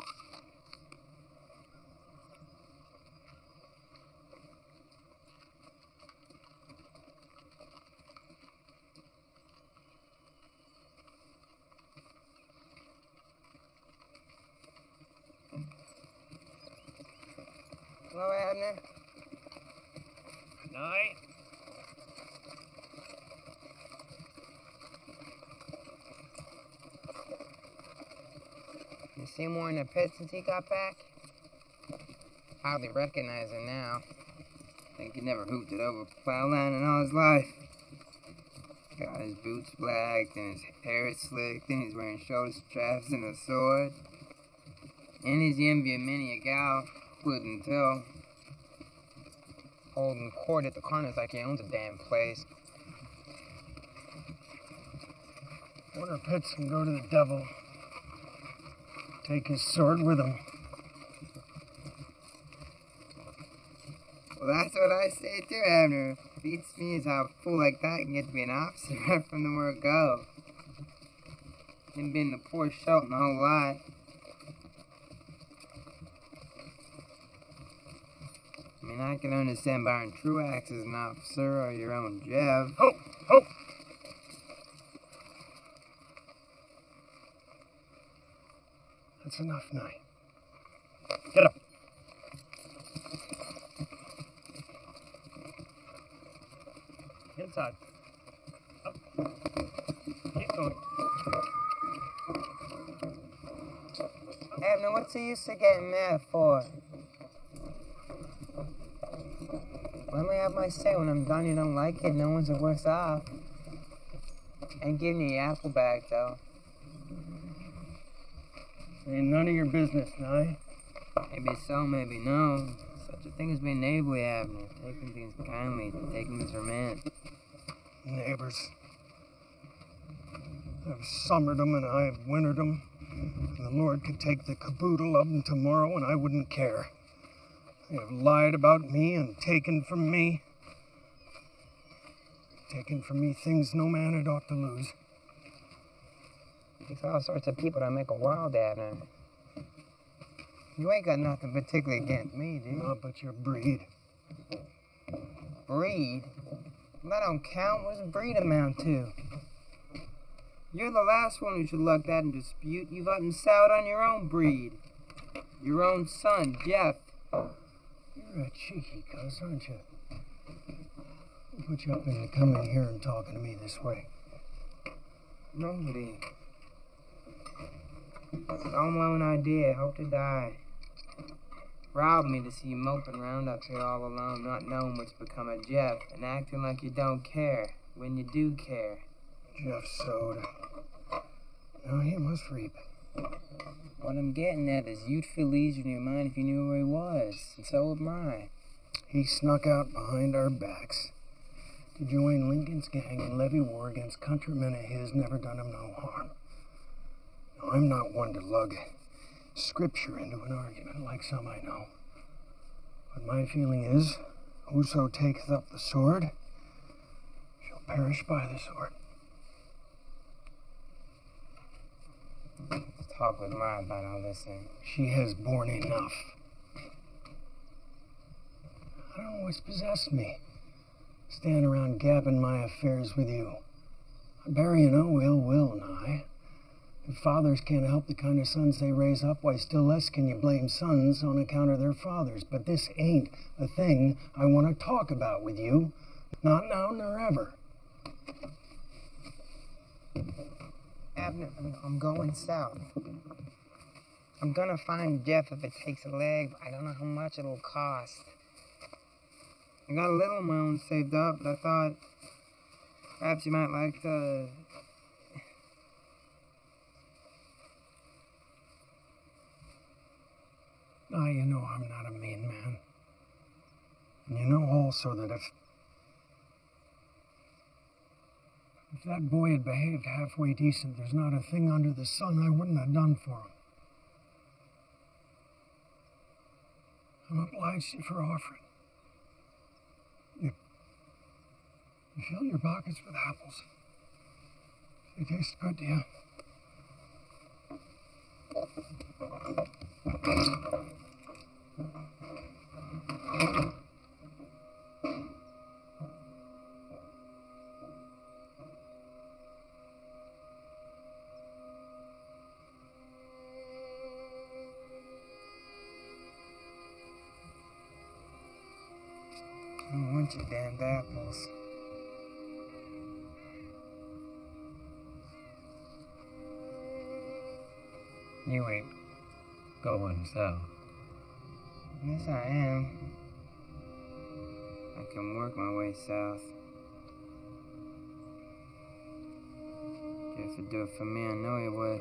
Hello, Abner. Good night. You seen more in the pit since he got back? Hardly recognize her now. Think he never hooped it over plowland in all his life. Got his boots blacked and his hair slicked and he's wearing shoulder straps and a sword. And he's the envy of many a gal. Wouldn't tell. Holding court at the corners like he owns a damn place. Order Pitts can go to the devil. Take his sword with him. Well, that's what I say too, Abner. Beats me is how a fool like that can get to be an officer right from the word go. Him being the poor shot and the whole lot. I mean, I can understand buying Truax as an officer or your own Jeff. Ho! Ho! That's enough, Nye. Get up. Inside. Up. Keep going. Abner, what's the use of getting mad for? Let me have my say. When I'm done, you don't like it, no one's the worse off. Ain't giving you your apple bag, though. Ain't none of your business, Nye. Maybe so, maybe no. Such a thing as being neighborly, Abner. Taking things kindly, taking as meant. Neighbors. I've summered them and I've wintered them. And the Lord could take the caboodle of them tomorrow and I wouldn't care. They have lied about me and taken from me. Taken from me things no man had ought to lose. There's all sorts of people that make a wild, Abner. You ain't got nothing particularly against me, do you? No, but your breed. Breed? Well, that don't count. What does breed amount to? You're the last one who should look that in dispute. You've up and soured on your own breed. Your own son, Jeff. You're a cheeky cuss, aren't you? Who put you up into coming here and talking to me this way? Nobody. It's all my own idea. Hope to die. Robbed me to see you moping around up here all alone, not knowing what's become of Jeff, and acting like you don't care, when you do care. Jeff sowed. Now he must reap. What I'm getting at is you'd feel easier in your mind if you knew where he was, and so would mine. He snuck out behind our backs to join Lincoln's gang and levy war against countrymen of his, never done him no harm. Now, I'm not one to lug scripture into an argument like some I know. But my feeling is, whoso taketh up the sword shall perish by the sword. Let's talk with Ma about all this thing. She has borne enough. I don't know what's possessed me. Stand around gabbing my affairs with you. I bear you no ill will, Nye. If fathers can't help the kind of sons they raise up, why still less can you blame sons on account of their fathers. But this ain't a thing I want to talk about with you. Not now nor ever. Abner, I'm going south. I'm gonna find Jeff if it takes a leg, but I don't know how much it'll cost. I got a little of my own saved up, but I thought perhaps you might like to... Now you know I'm not a mean man. And you know also that if... If that boy had behaved halfway decent, there's not a thing under the sun I wouldn't have done for him. I'm obliged to you for offering. You, you fill your pockets with apples. They taste good to you. I don't want your damned apples. You ain't going south. Yes, I am. I can work my way south. If you'd do it for me, I know you would.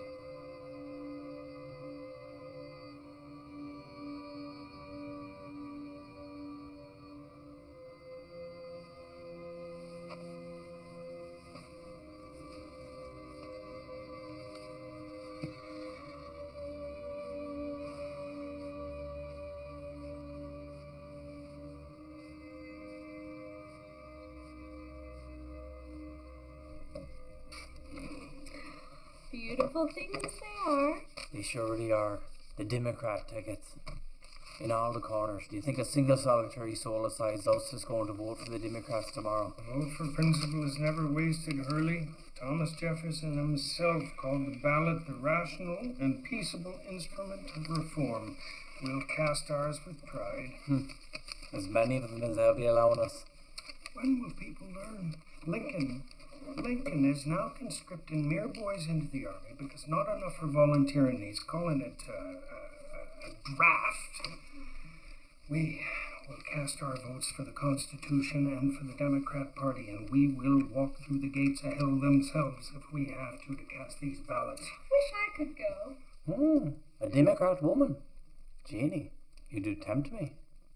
Beautiful things they are. They surely are. The Democrat tickets. In all the corners. Do you think a single solitary soul besides us is going to vote for the Democrats tomorrow? Vote for principle is never wasted, Hurley. Thomas Jefferson himself called the ballot the rational and peaceable instrument of reform. We'll cast ours with pride. Hmm. As many of them as they'll be allowing us. When will people learn? Lincoln Lincoln is now conscripting mere boys into the army because not enough are volunteering. He's calling it uh, a, a draft. We will cast our votes for the Constitution and for the Democrat Party, and we will walk through the gates of hell themselves if we have to to cast these ballots. Wish I could go. Hmm. A Democrat woman. Jeannie, you do tempt me.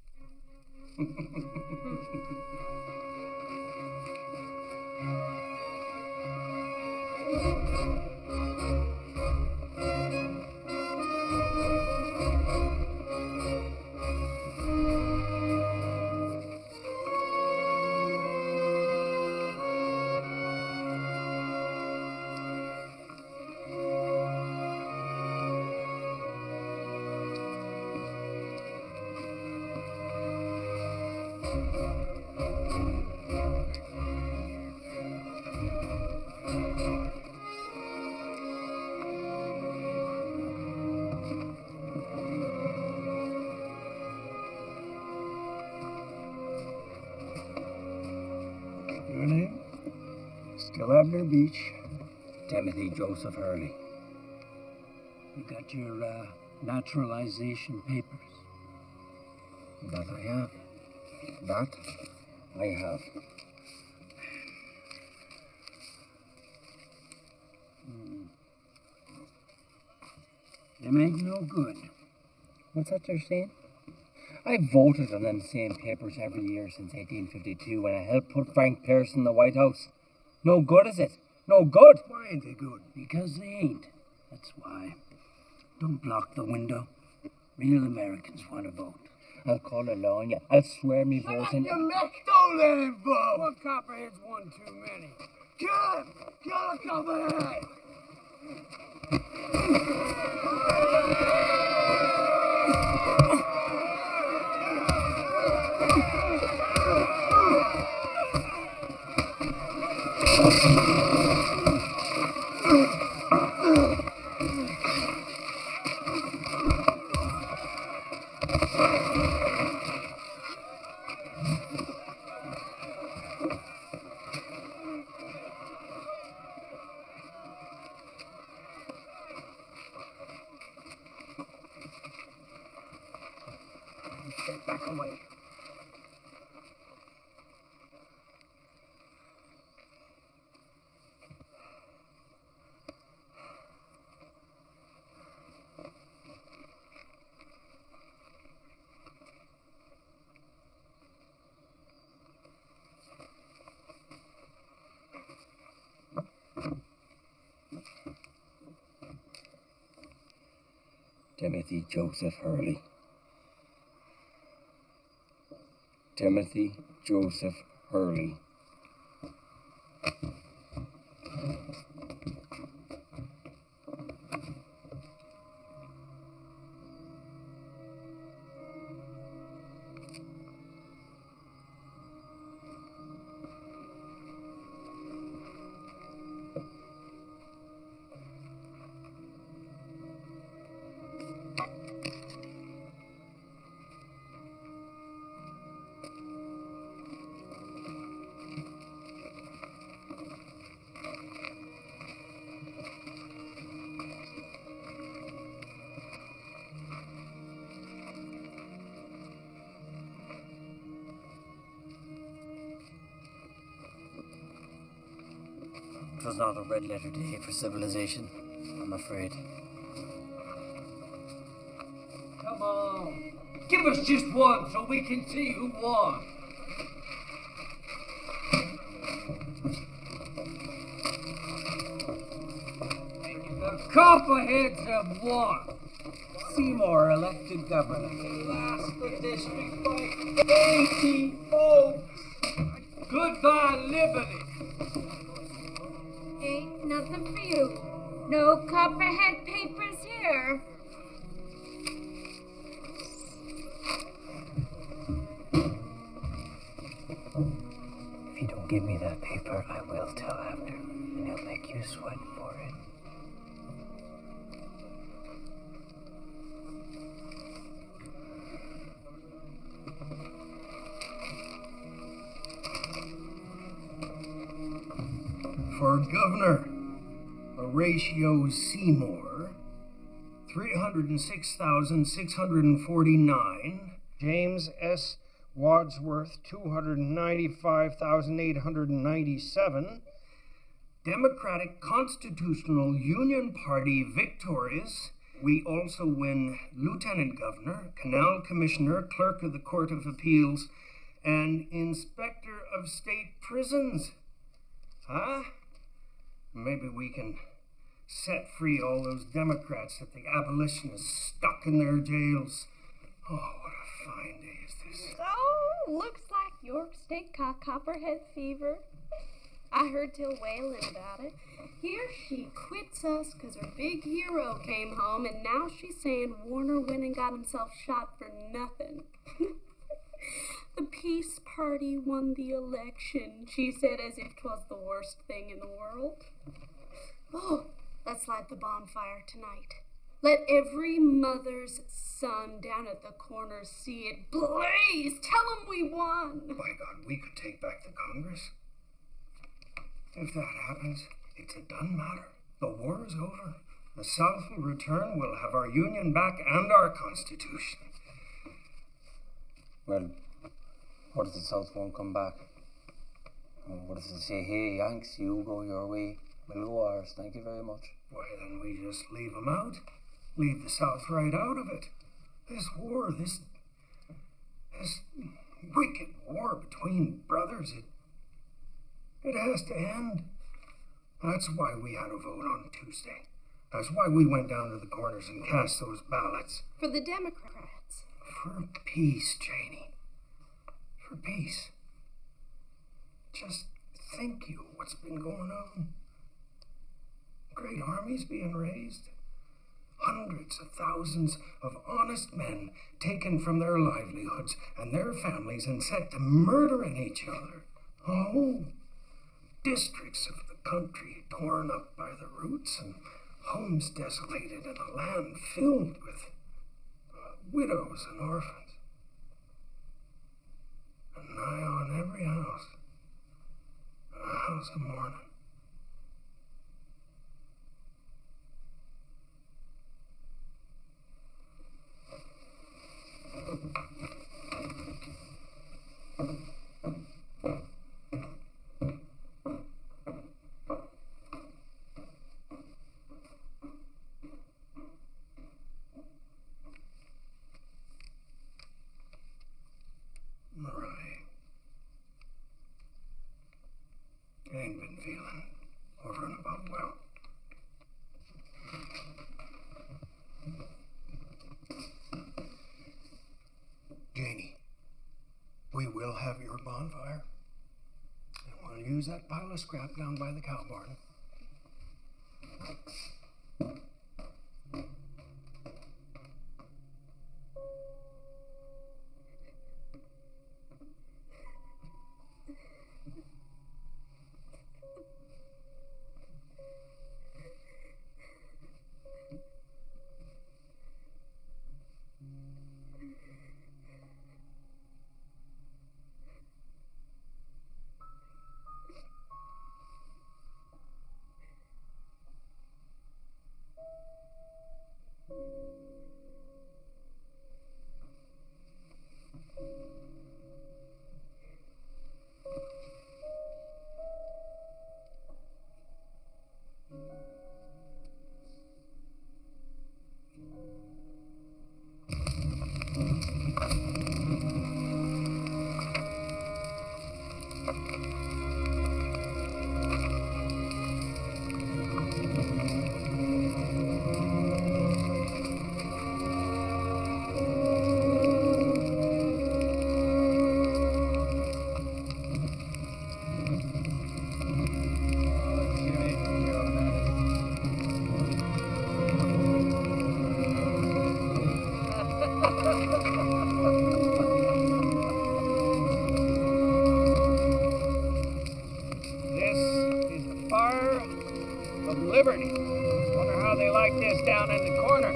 Your name? Still Abner Beach. Timothy Joseph Hurley. You got your uh, naturalization papers? That I have. That I have. Hmm. They make no good. What's that you're saying? I voted on them same papers every year since eighteen fifty-two when I helped put Frank Pierce in the White House. No good, is it? No good. Why ain't they good? Because they ain't. That's why. Don't block the window. Real Americans want to vote. I'll call a law on you. I'll swear me voting. You neck, don't let him vote. One Copperhead's one too many. Kill him! Kill a Copperhead! Get back away. Timothy Joseph Hurley. Timothy Joseph Hurley. It was not a red letter day for civilization, I'm afraid. Come on. Give us just one so we can see who won. The Copperheads have won. Seymour elected governor. Last the district by eighty votes. Goodbye, liberty. Ain't nothing for you. No Copperhead papers here. If you don't give me that paper, I will tell Abner, and he'll make you sweat for it. For governor, Horatio Seymour, three hundred six thousand six hundred forty-nine. James S. Wadsworth, two hundred ninety-five thousand eight hundred ninety-seven. Democratic Constitutional Union Party victorious. We also win Lieutenant Governor, Canal Commissioner, Clerk of the Court of Appeals, and Inspector of State Prisons. Huh? Maybe we can set free all those Democrats that the abolitionists stuck in their jails. Oh, what a fine day is this. So, looks like York State caught Copperhead fever. I heard Till wailing about it. Here she quits us because her big hero came home, and now she's saying Warner went and got himself shot for nothing. The Peace Party won the election, she said, as if 'twas the worst thing in the world. Oh, let's light the bonfire tonight. Let every mother's son down at the corner see it blaze. Tell them we won. By God, we could take back the Congress. If that happens, it's a done matter. The war is over. The South will return. We'll have our Union back and our Constitution. Well, what if the South won't come back? What if they say, hey, Yanks, you go your way, we'll go ours, thank you very much. Why, then we just leave them out. Leave the South right out of it. This war, this, this wicked war between brothers, it, it has to end. That's why we had a vote on Tuesday. That's why we went down to the corners and cast those ballots. For the Democrats. For peace, Janie. For peace. Just think you what's been going on. Great armies being raised. Hundreds of thousands of honest men taken from their livelihoods and their families and set to murdering each other. Oh, districts of the country torn up by the roots and homes desolated and a land filled with uh, widows and orphans. And nigh on every house, a house of mourning. I ain't been feeling over and above well. will have your bonfire. And we'll use that pile of scrap down by the cow barn. Down in the corner.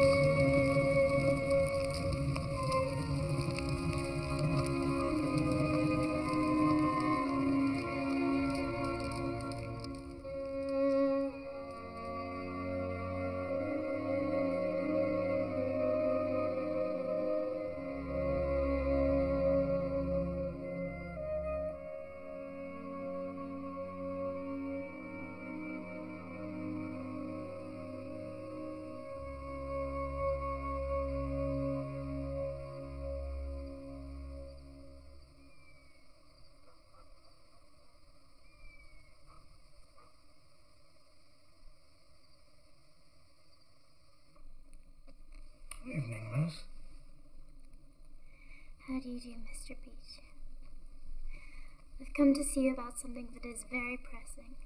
Evening, miss. How do you do, Mister Beach? I've come to see you about something that is very pressing.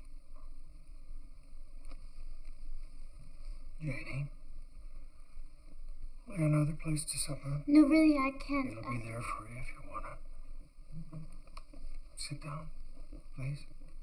Janie, will you another place to supper? No, really, I can't. It'll be there for you if you want to. Sit down, please.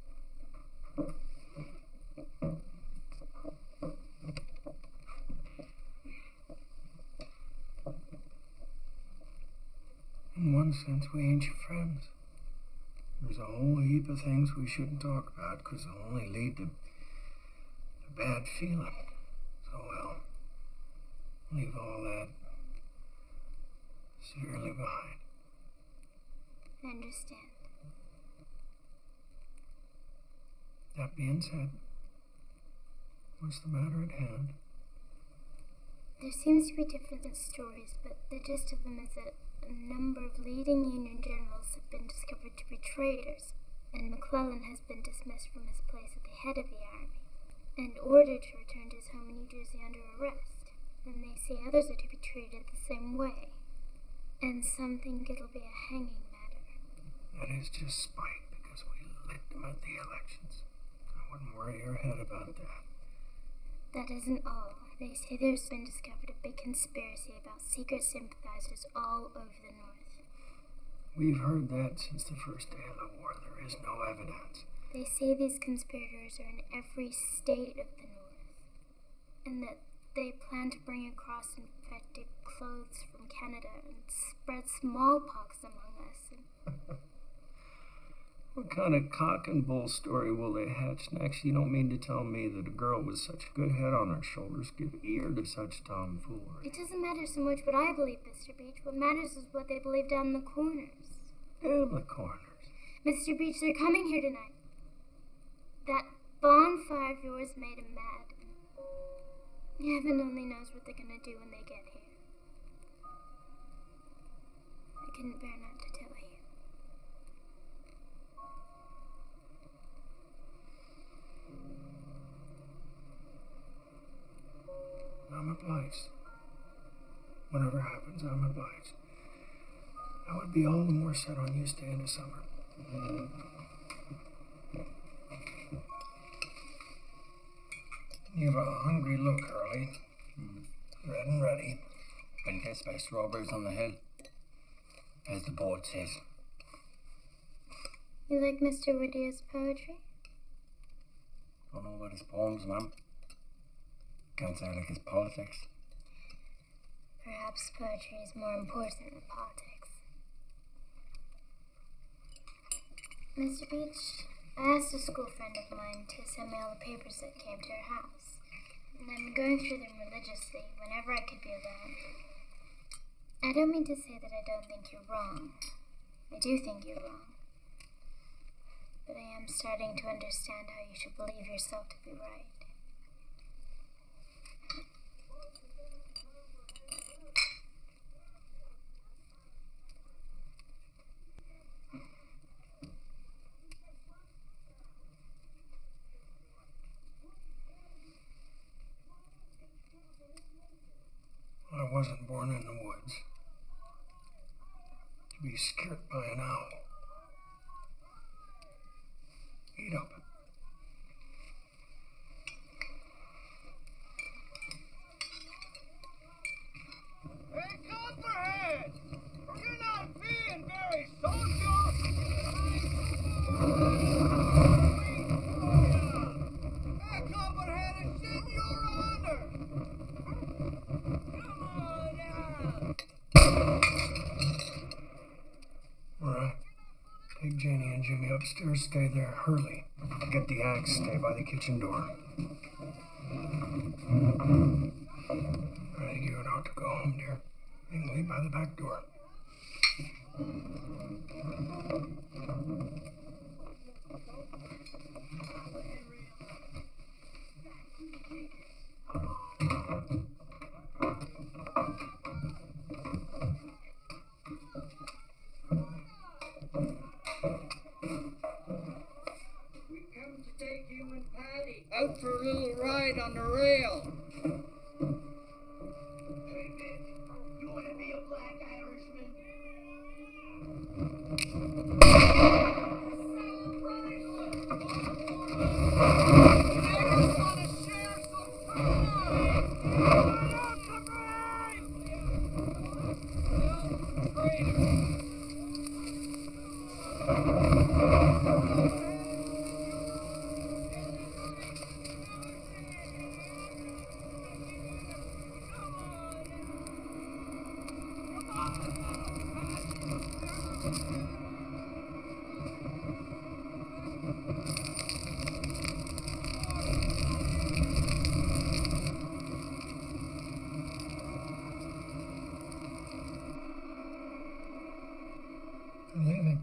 In one sense, we ain't your friends. There's a whole heap of things we shouldn't talk about because they'll only lead to, to bad feeling. So, well, leave all that severely behind. I understand. That being said, what's the matter at hand? There seems to be different stories, but the gist of them is that a number of leading Union generals have been discovered to be traitors, and McClellan has been dismissed from his place at the head of the army and ordered to return to his home in New Jersey under arrest. And they say others are to be treated the same way, and some think it'll be a hanging matter. That is just spite because we lit them at the elections. I wouldn't worry your head about that. That isn't all. They say there's been discovered a big conspiracy about secret sympathizers all over the North. We've heard that since the first day of the war. There is no evidence. They say these conspirators are in every state of the North, and that they plan to bring across infected clothes from Canada and spread smallpox among us. And what kind of cock and bull story will they hatch next? You don't mean to tell me that a girl with such a good head on her shoulders give ear to such tomfoolery? It doesn't matter so much what I believe, Mister Beach. What matters is what they believe down in the corners. Damn the corners. Mister Beach, they're coming here tonight. That bonfire of yours made him mad. Heaven only knows what they're gonna do when they get here. I couldn't bear not to tell you. I'm obliged. Whatever happens, I'm obliged. I would be all the more set on you staying this summer. You have a hungry look, Hurley. Red and ready. Been kissed by strawberries on the hill, as the board says. You like Mister Whittier's poetry? Don't know about his poems, ma'am. Can't say I like his politics. Perhaps poetry is more important than politics. Mister Beach, I asked a school friend of mine to send me all the papers that came to her house. And I'm going through them religiously whenever I could be alone. I don't mean to say that I don't think you're wrong. I do think you're wrong. But I am starting to understand how you should believe yourself to be right. I wasn't born in the woods to be scared by an owl. Eat up. Hey, Copperhead! You're not being very social! Hey, Copperhead, it's in your honor! Come on out! All right. Take Jenny and Jimmy upstairs, stay there. Hurley, get the axe, stay by the kitchen door. I think you ought to go home, dear. You can leave by the back door. Out for a little ride on the rail. Hey, Mitch, you want to be a black Irishman? I'm leaving.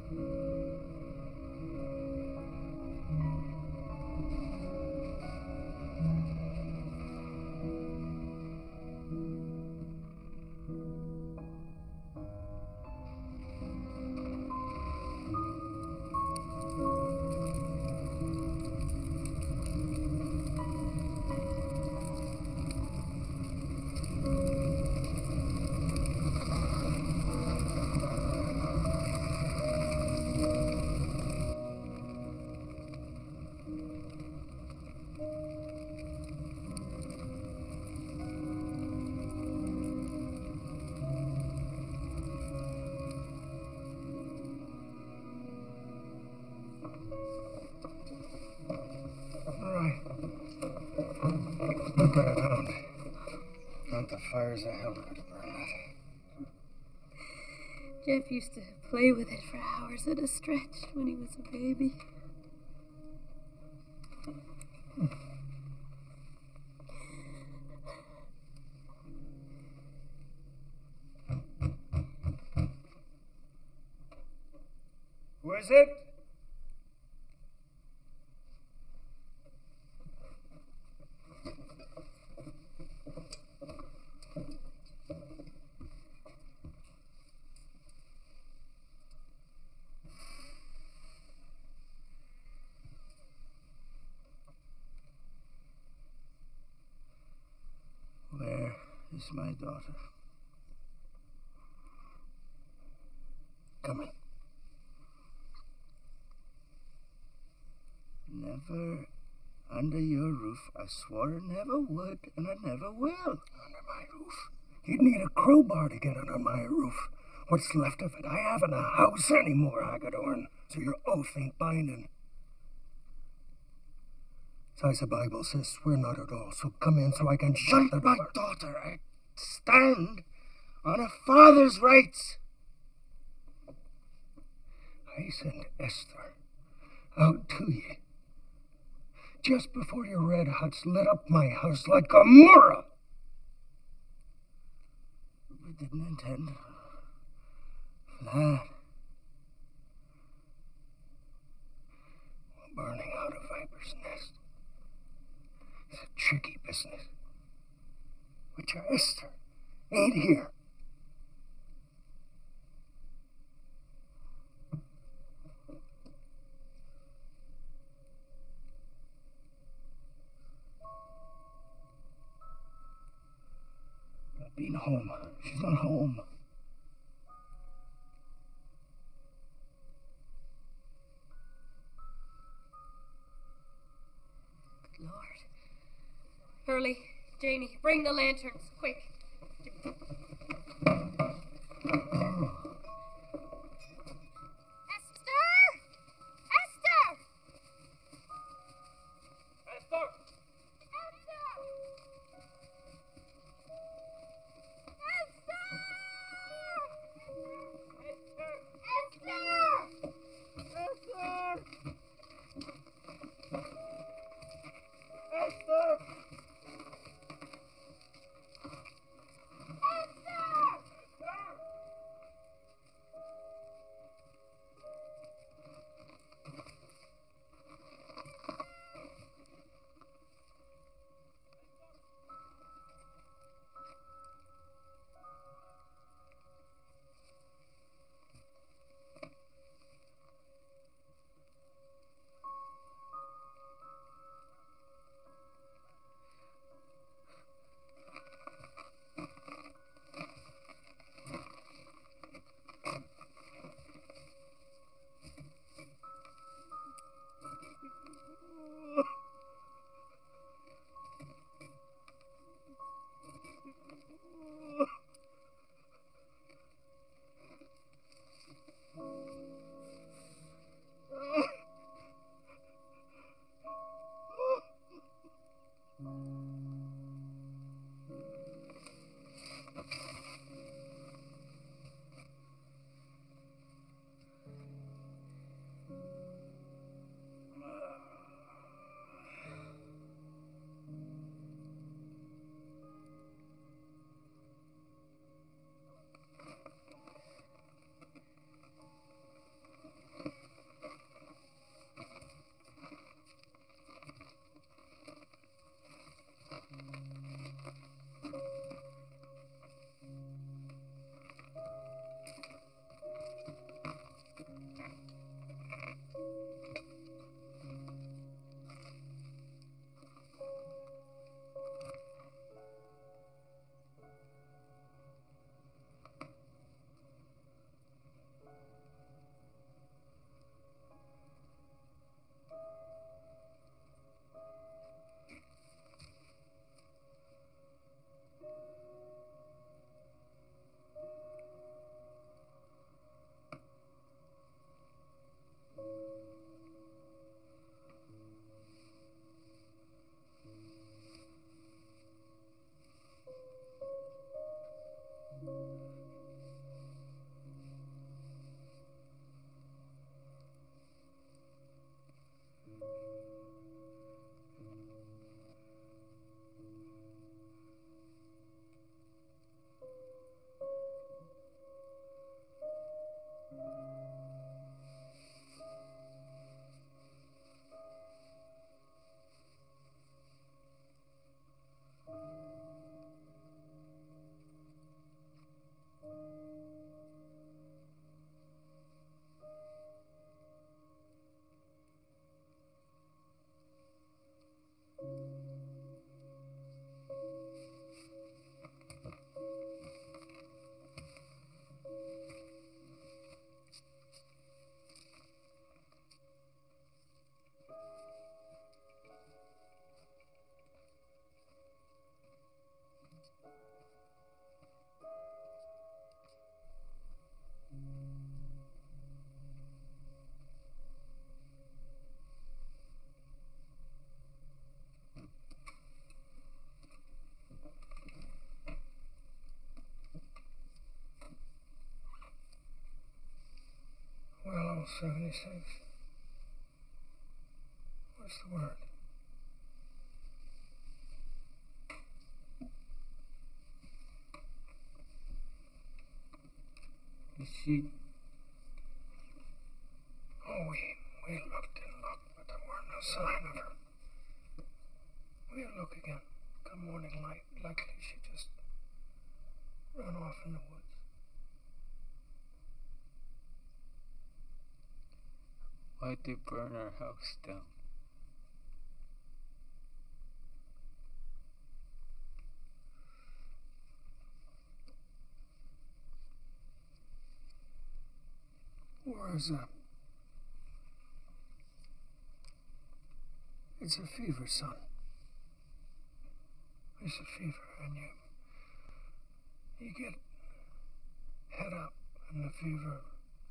Look what I found. Not the fires of hell could burn that. Jeff used to play with it for hours at a stretch when he was a baby. Who is it? Where is my daughter? Come in. Never under your roof. I swore I never would, and I never will. Under my roof? You'd need a crowbar to get under my roof. What's left of it? I haven't a house anymore, Haggadorn, so your oath ain't binding. Besides, the Bible says swear not at all, so come in so I can shut the door. My daughter, I stand on a father's rights. I sent Esther out to you just before your red hots lit up my house like a Murrah. We didn't intend for that. Burning out a viper's nest. It's a tricky business. But your Esther ain't here. Not being home. She's not home. Good Lord. Hurley, Janie, bring the lanterns, quick. L seventy-six. What's the word? Is she? Oh, we, we looked and looked, but there weren't no sign of her. We'll look again. Come morning light, likely she just run off in the woods. Why'd they burn our house down? War is up. It's a fever, son. It's a fever, and you, you get head up, and the fever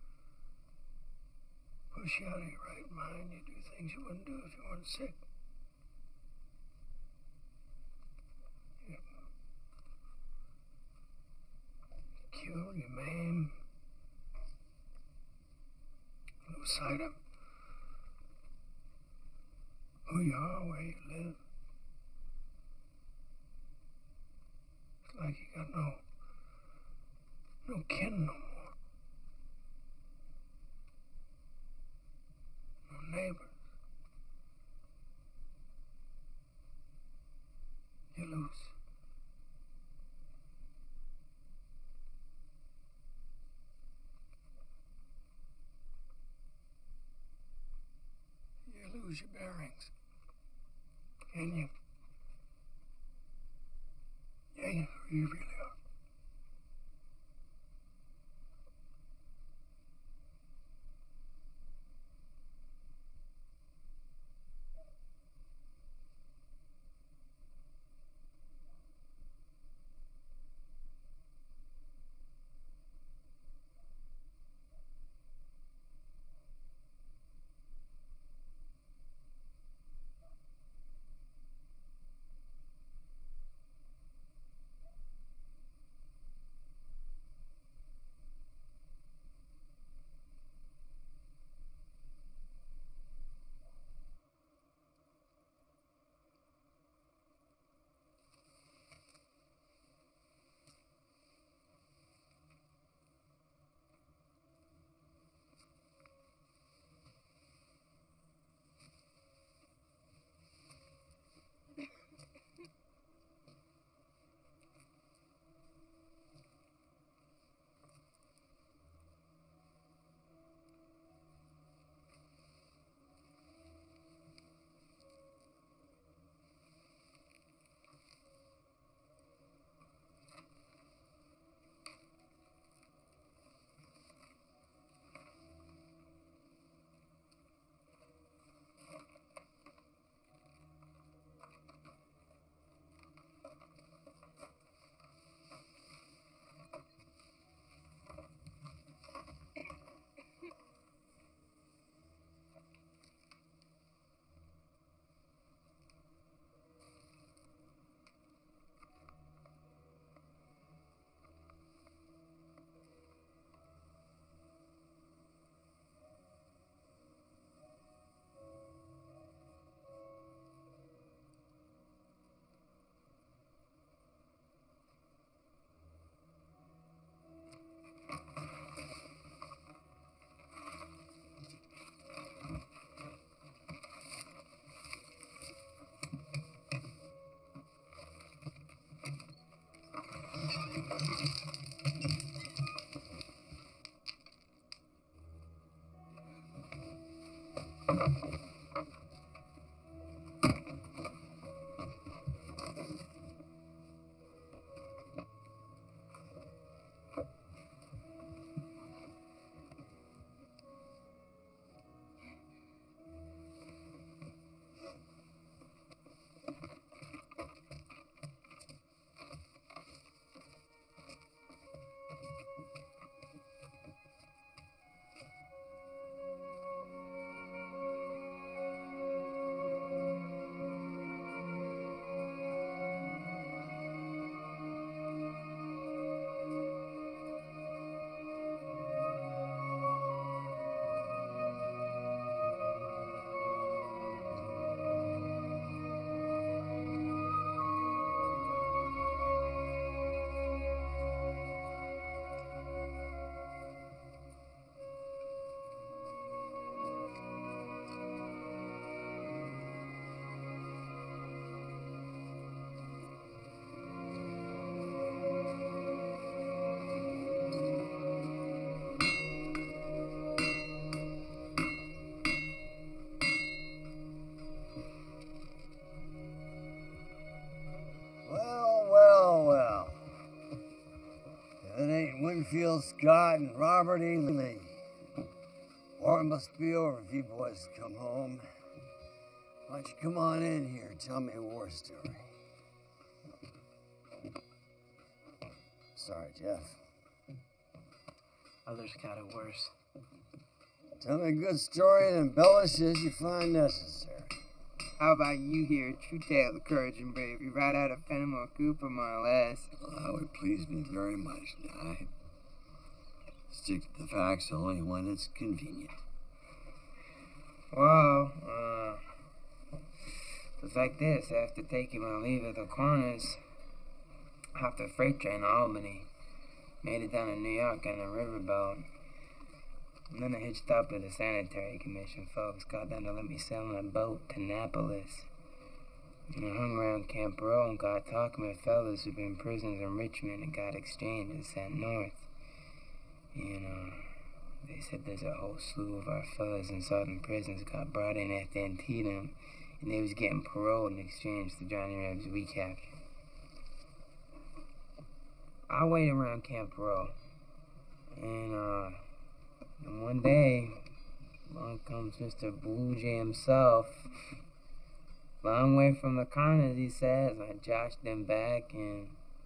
push you out of your right mind. You do things you wouldn't do if you weren't sick. You kill, you maim, lose sight of who you are, where you live. It's like you got no, no kin no more. No neighbors. You lose. You lose your bearings. And you, yeah, you, you really are. Scott and Robert E. Lee. War must be over if you boys come home. Why don't you come on in here and tell me a war story? Sorry, Jeff. Others got it worse. Tell me a good story and embellish as you find necessary. How about you hear a true tale of courage and bravery right out of Fenimore Cooper, more or less? Well, that would please me very much, Nye. Stick to the facts only when it's convenient. Well, uh, it was like this. After taking my leave at the corners, hopped a freight train to Albany, made it down to New York on a riverboat, and then I hitched up with the sanitary commission folks, got them to let me sail on a boat to Annapolis. And I hung around Camp Row and got talking with fellas who'd been prisoners in Richmond and got exchanged and sent north. You know, they said there's a whole slew of our fellas in southern prisons got brought in after Antietam, and they was getting paroled in exchange for Johnny Rebs we captured. I waited around Camp Row, and, uh, and one day, along comes Mister Blue Jay himself. Long way from the corners, he says. I joshed him back and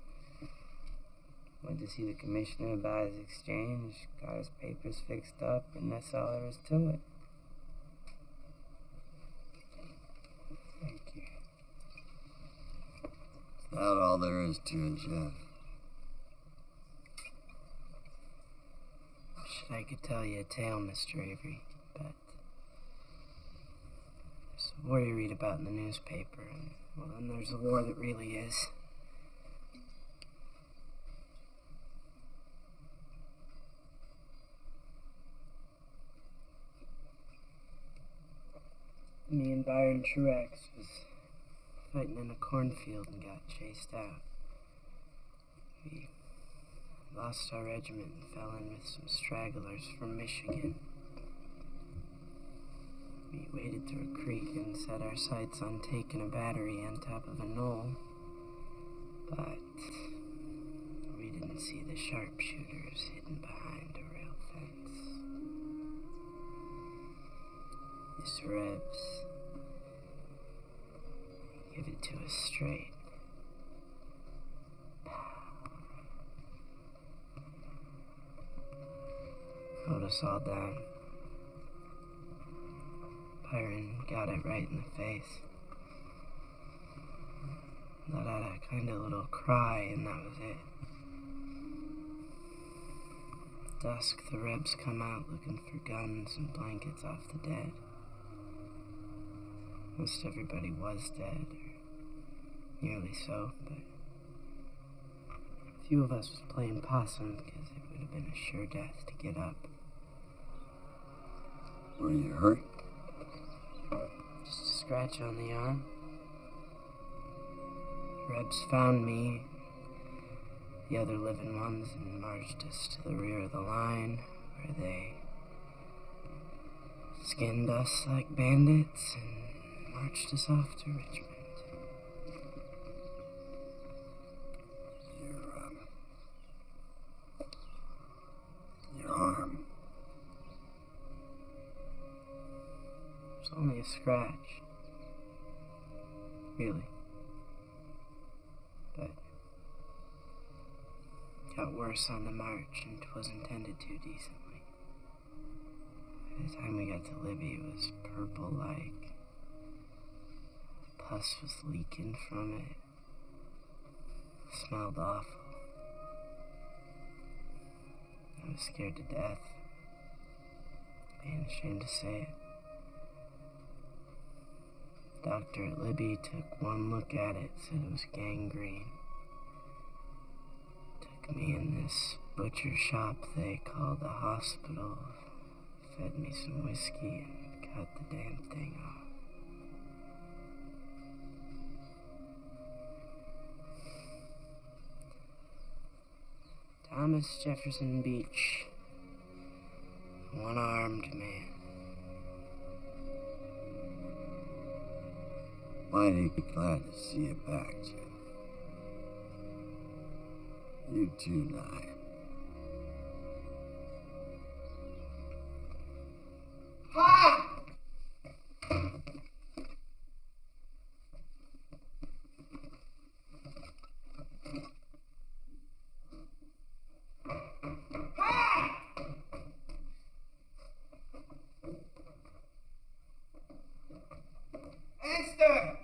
went to see the commissioner about his exchange, got his papers fixed up, and that's all there is to it. Thank you. That's not all there is to it, Jeff. I could tell you a tale, Mister Avery, but there's a war you read about in the newspaper, and well, then there's a war that really is. Me and Byron Truex was fighting in a cornfield and got chased out. We lost our regiment and fell in with some stragglers from Michigan. We waded through a creek and set our sights on taking a battery on top of a knoll, but we didn't see the sharpshooters hidden behind a rail fence. These Rebs give it to us straight. Hold us all down. Byron got it right in the face. Let out a kind of little cry, and that was it. Dusk, the Rebs come out looking for guns and blankets off the dead. Most everybody was dead, or nearly so, but a few of us was playing possum because it would have been a sure death to get up. Were you hurt? Just a scratch on the arm. The Rebs found me, the other living ones, and marched us to the rear of the line, where they skinned us like bandits and marched us off to Richmond. Your, um, your arm. It's only a scratch. Really. But it got worse on the march, and 'twas intended to decently. By the time we got to Libby, it was purple-like. Pus was leaking from it. It smelled awful. I was scared to death. Being ashamed to say it. The doctor at Libby took one look at it, said it was gangrene. Took me in this butcher shop they called a hospital, fed me some whiskey, and cut the damn thing off. Thomas Jefferson Beach, one-armed man. Mighty glad to see you back, Jeff. You too, Nye. Ha! Esther!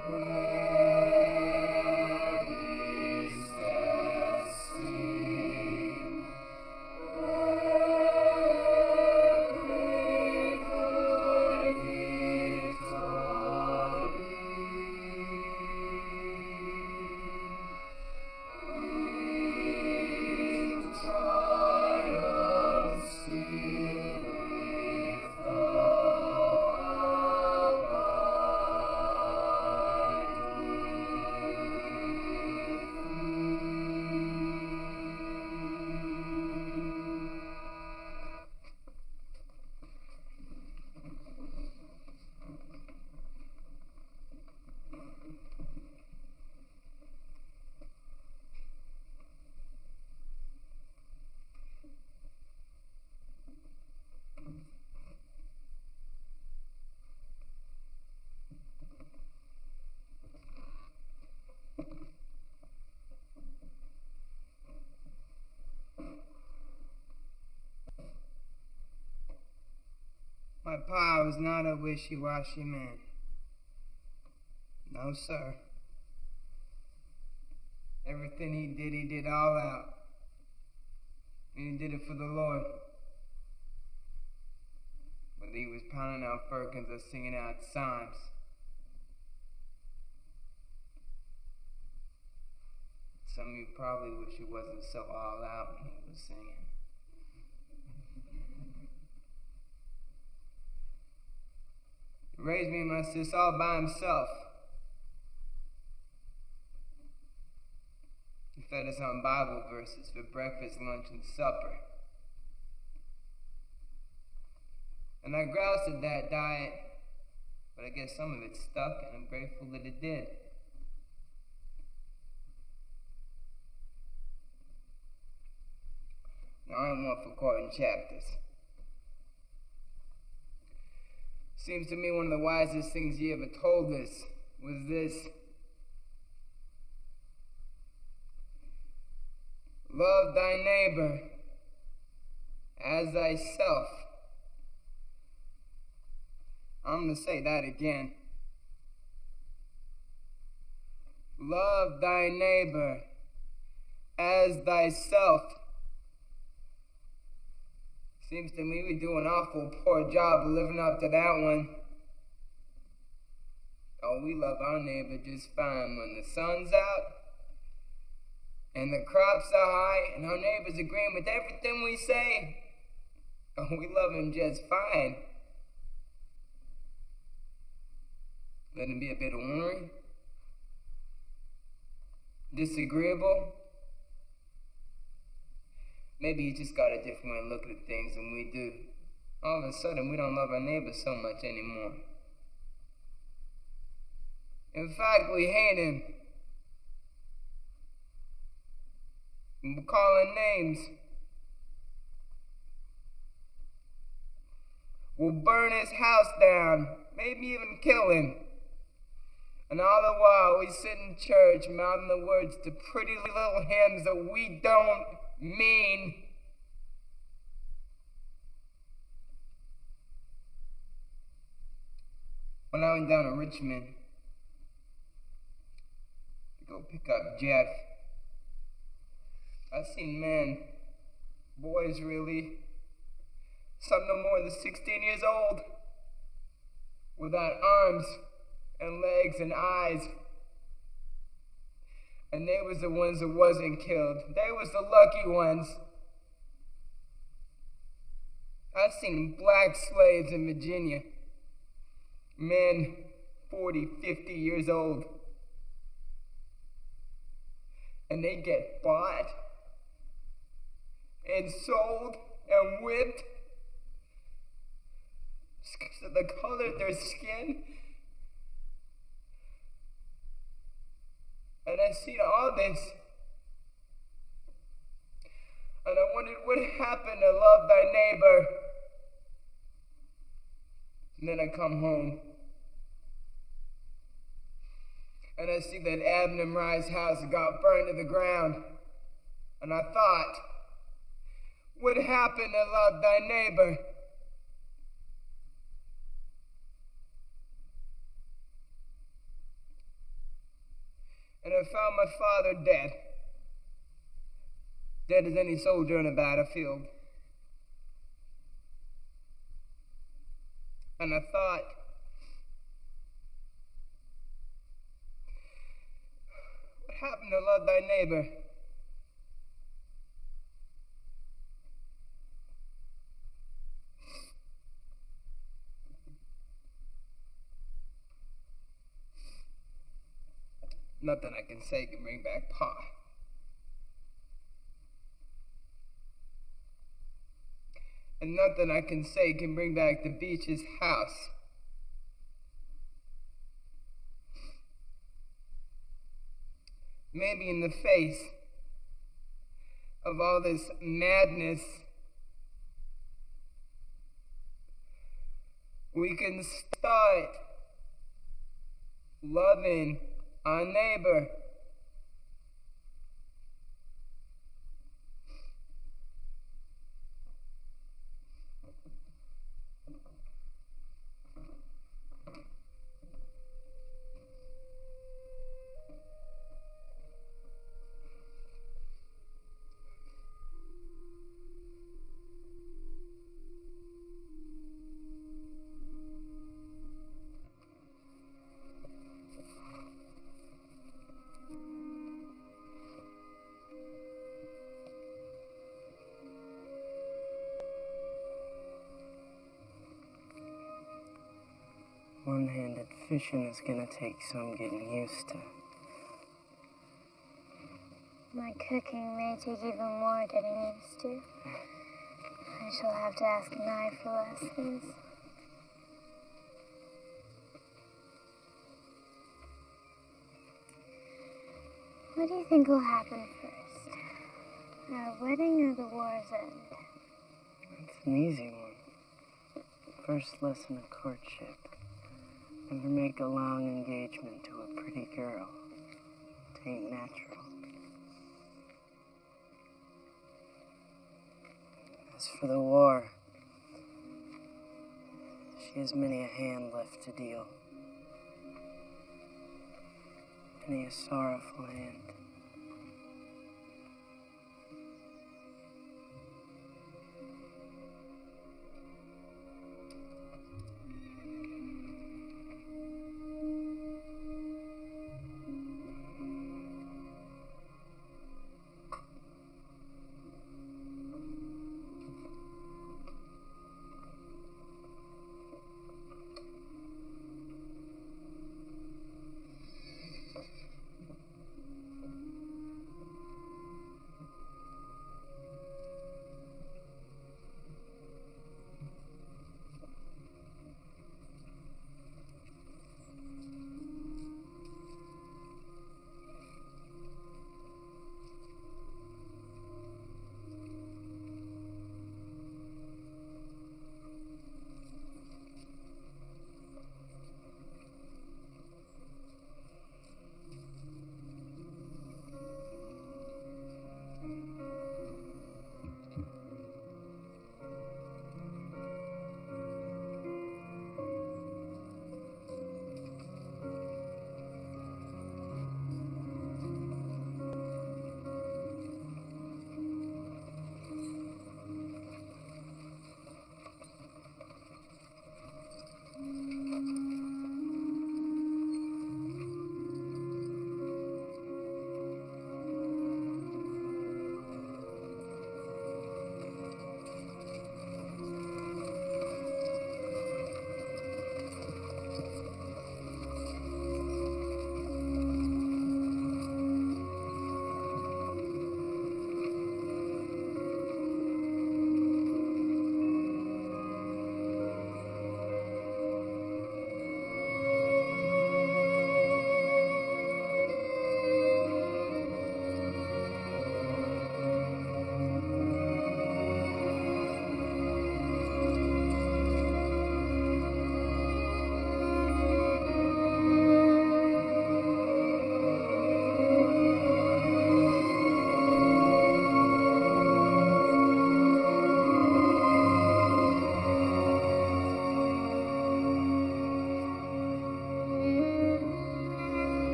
My pa was not a wishy-washy man. No, sir. Everything he did, he did all out. And he did it for the Lord. Whether he was pounding out firkins or singing out psalms. Some of you probably wish it wasn't so all out when he was singing. He raised me and my sis all by himself. He fed us on Bible verses for breakfast, lunch, and supper. And I groused at that diet, but I guess some of it stuck, and I'm grateful that it did. Now I'm one for quoting chapters. Seems to me one of the wisest things he ever told us was this. Love thy neighbor as thyself. I'm going to say that again. Love thy neighbor as thyself. Seems to me we do an awful poor job of living up to that one. Oh, we love our neighbor just fine when the sun's out and the crops are high and our neighbor's agreeing with everything we say. Oh, we love him just fine. Let him be a bit ornery, disagreeable. Maybe he just got a different way of looking at things than we do. All of a sudden, we don't love our neighbor so much anymore. In fact, we hate him. We're calling names. We'll burn his house down, maybe even kill him. And all the while, we sit in church mouthing the words to pretty little hymns that we don't mean. When I went down to Richmond to go pick up Jeff, I seen men, boys really, some no more than sixteen years old, without arms and legs and eyes. And they was the ones that wasn't killed. They was the lucky ones. I seen black slaves in Virginia. Men forty, fifty years old. And they get bought and sold and whipped just because of the color of their skin. And I seen all this. And I wondered what happened to love thy neighbor. And then I come home. And I see that Abner Rye's house got burned to the ground. And I thought, what happened to love thy neighbor? and I found my father dead. Dead as any soldier in a battlefield. And I thought, what happened to love thy neighbor? Nothing I can say can bring back Pa. And nothing I can say can bring back the Beach's house. Maybe in the face of all this madness, we can start loving our neighbor. One-handed fishing is gonna take some getting used to. My cooking may take even more getting used to. I shall have to ask an eye for lessons. What do you think will happen first? Our wedding or the war's end? It's an easy one. First lesson of courtship. Never make a long engagement to a pretty girl. It ain't natural. As for the war, she has many a hand left to deal. Many a sorrowful hand.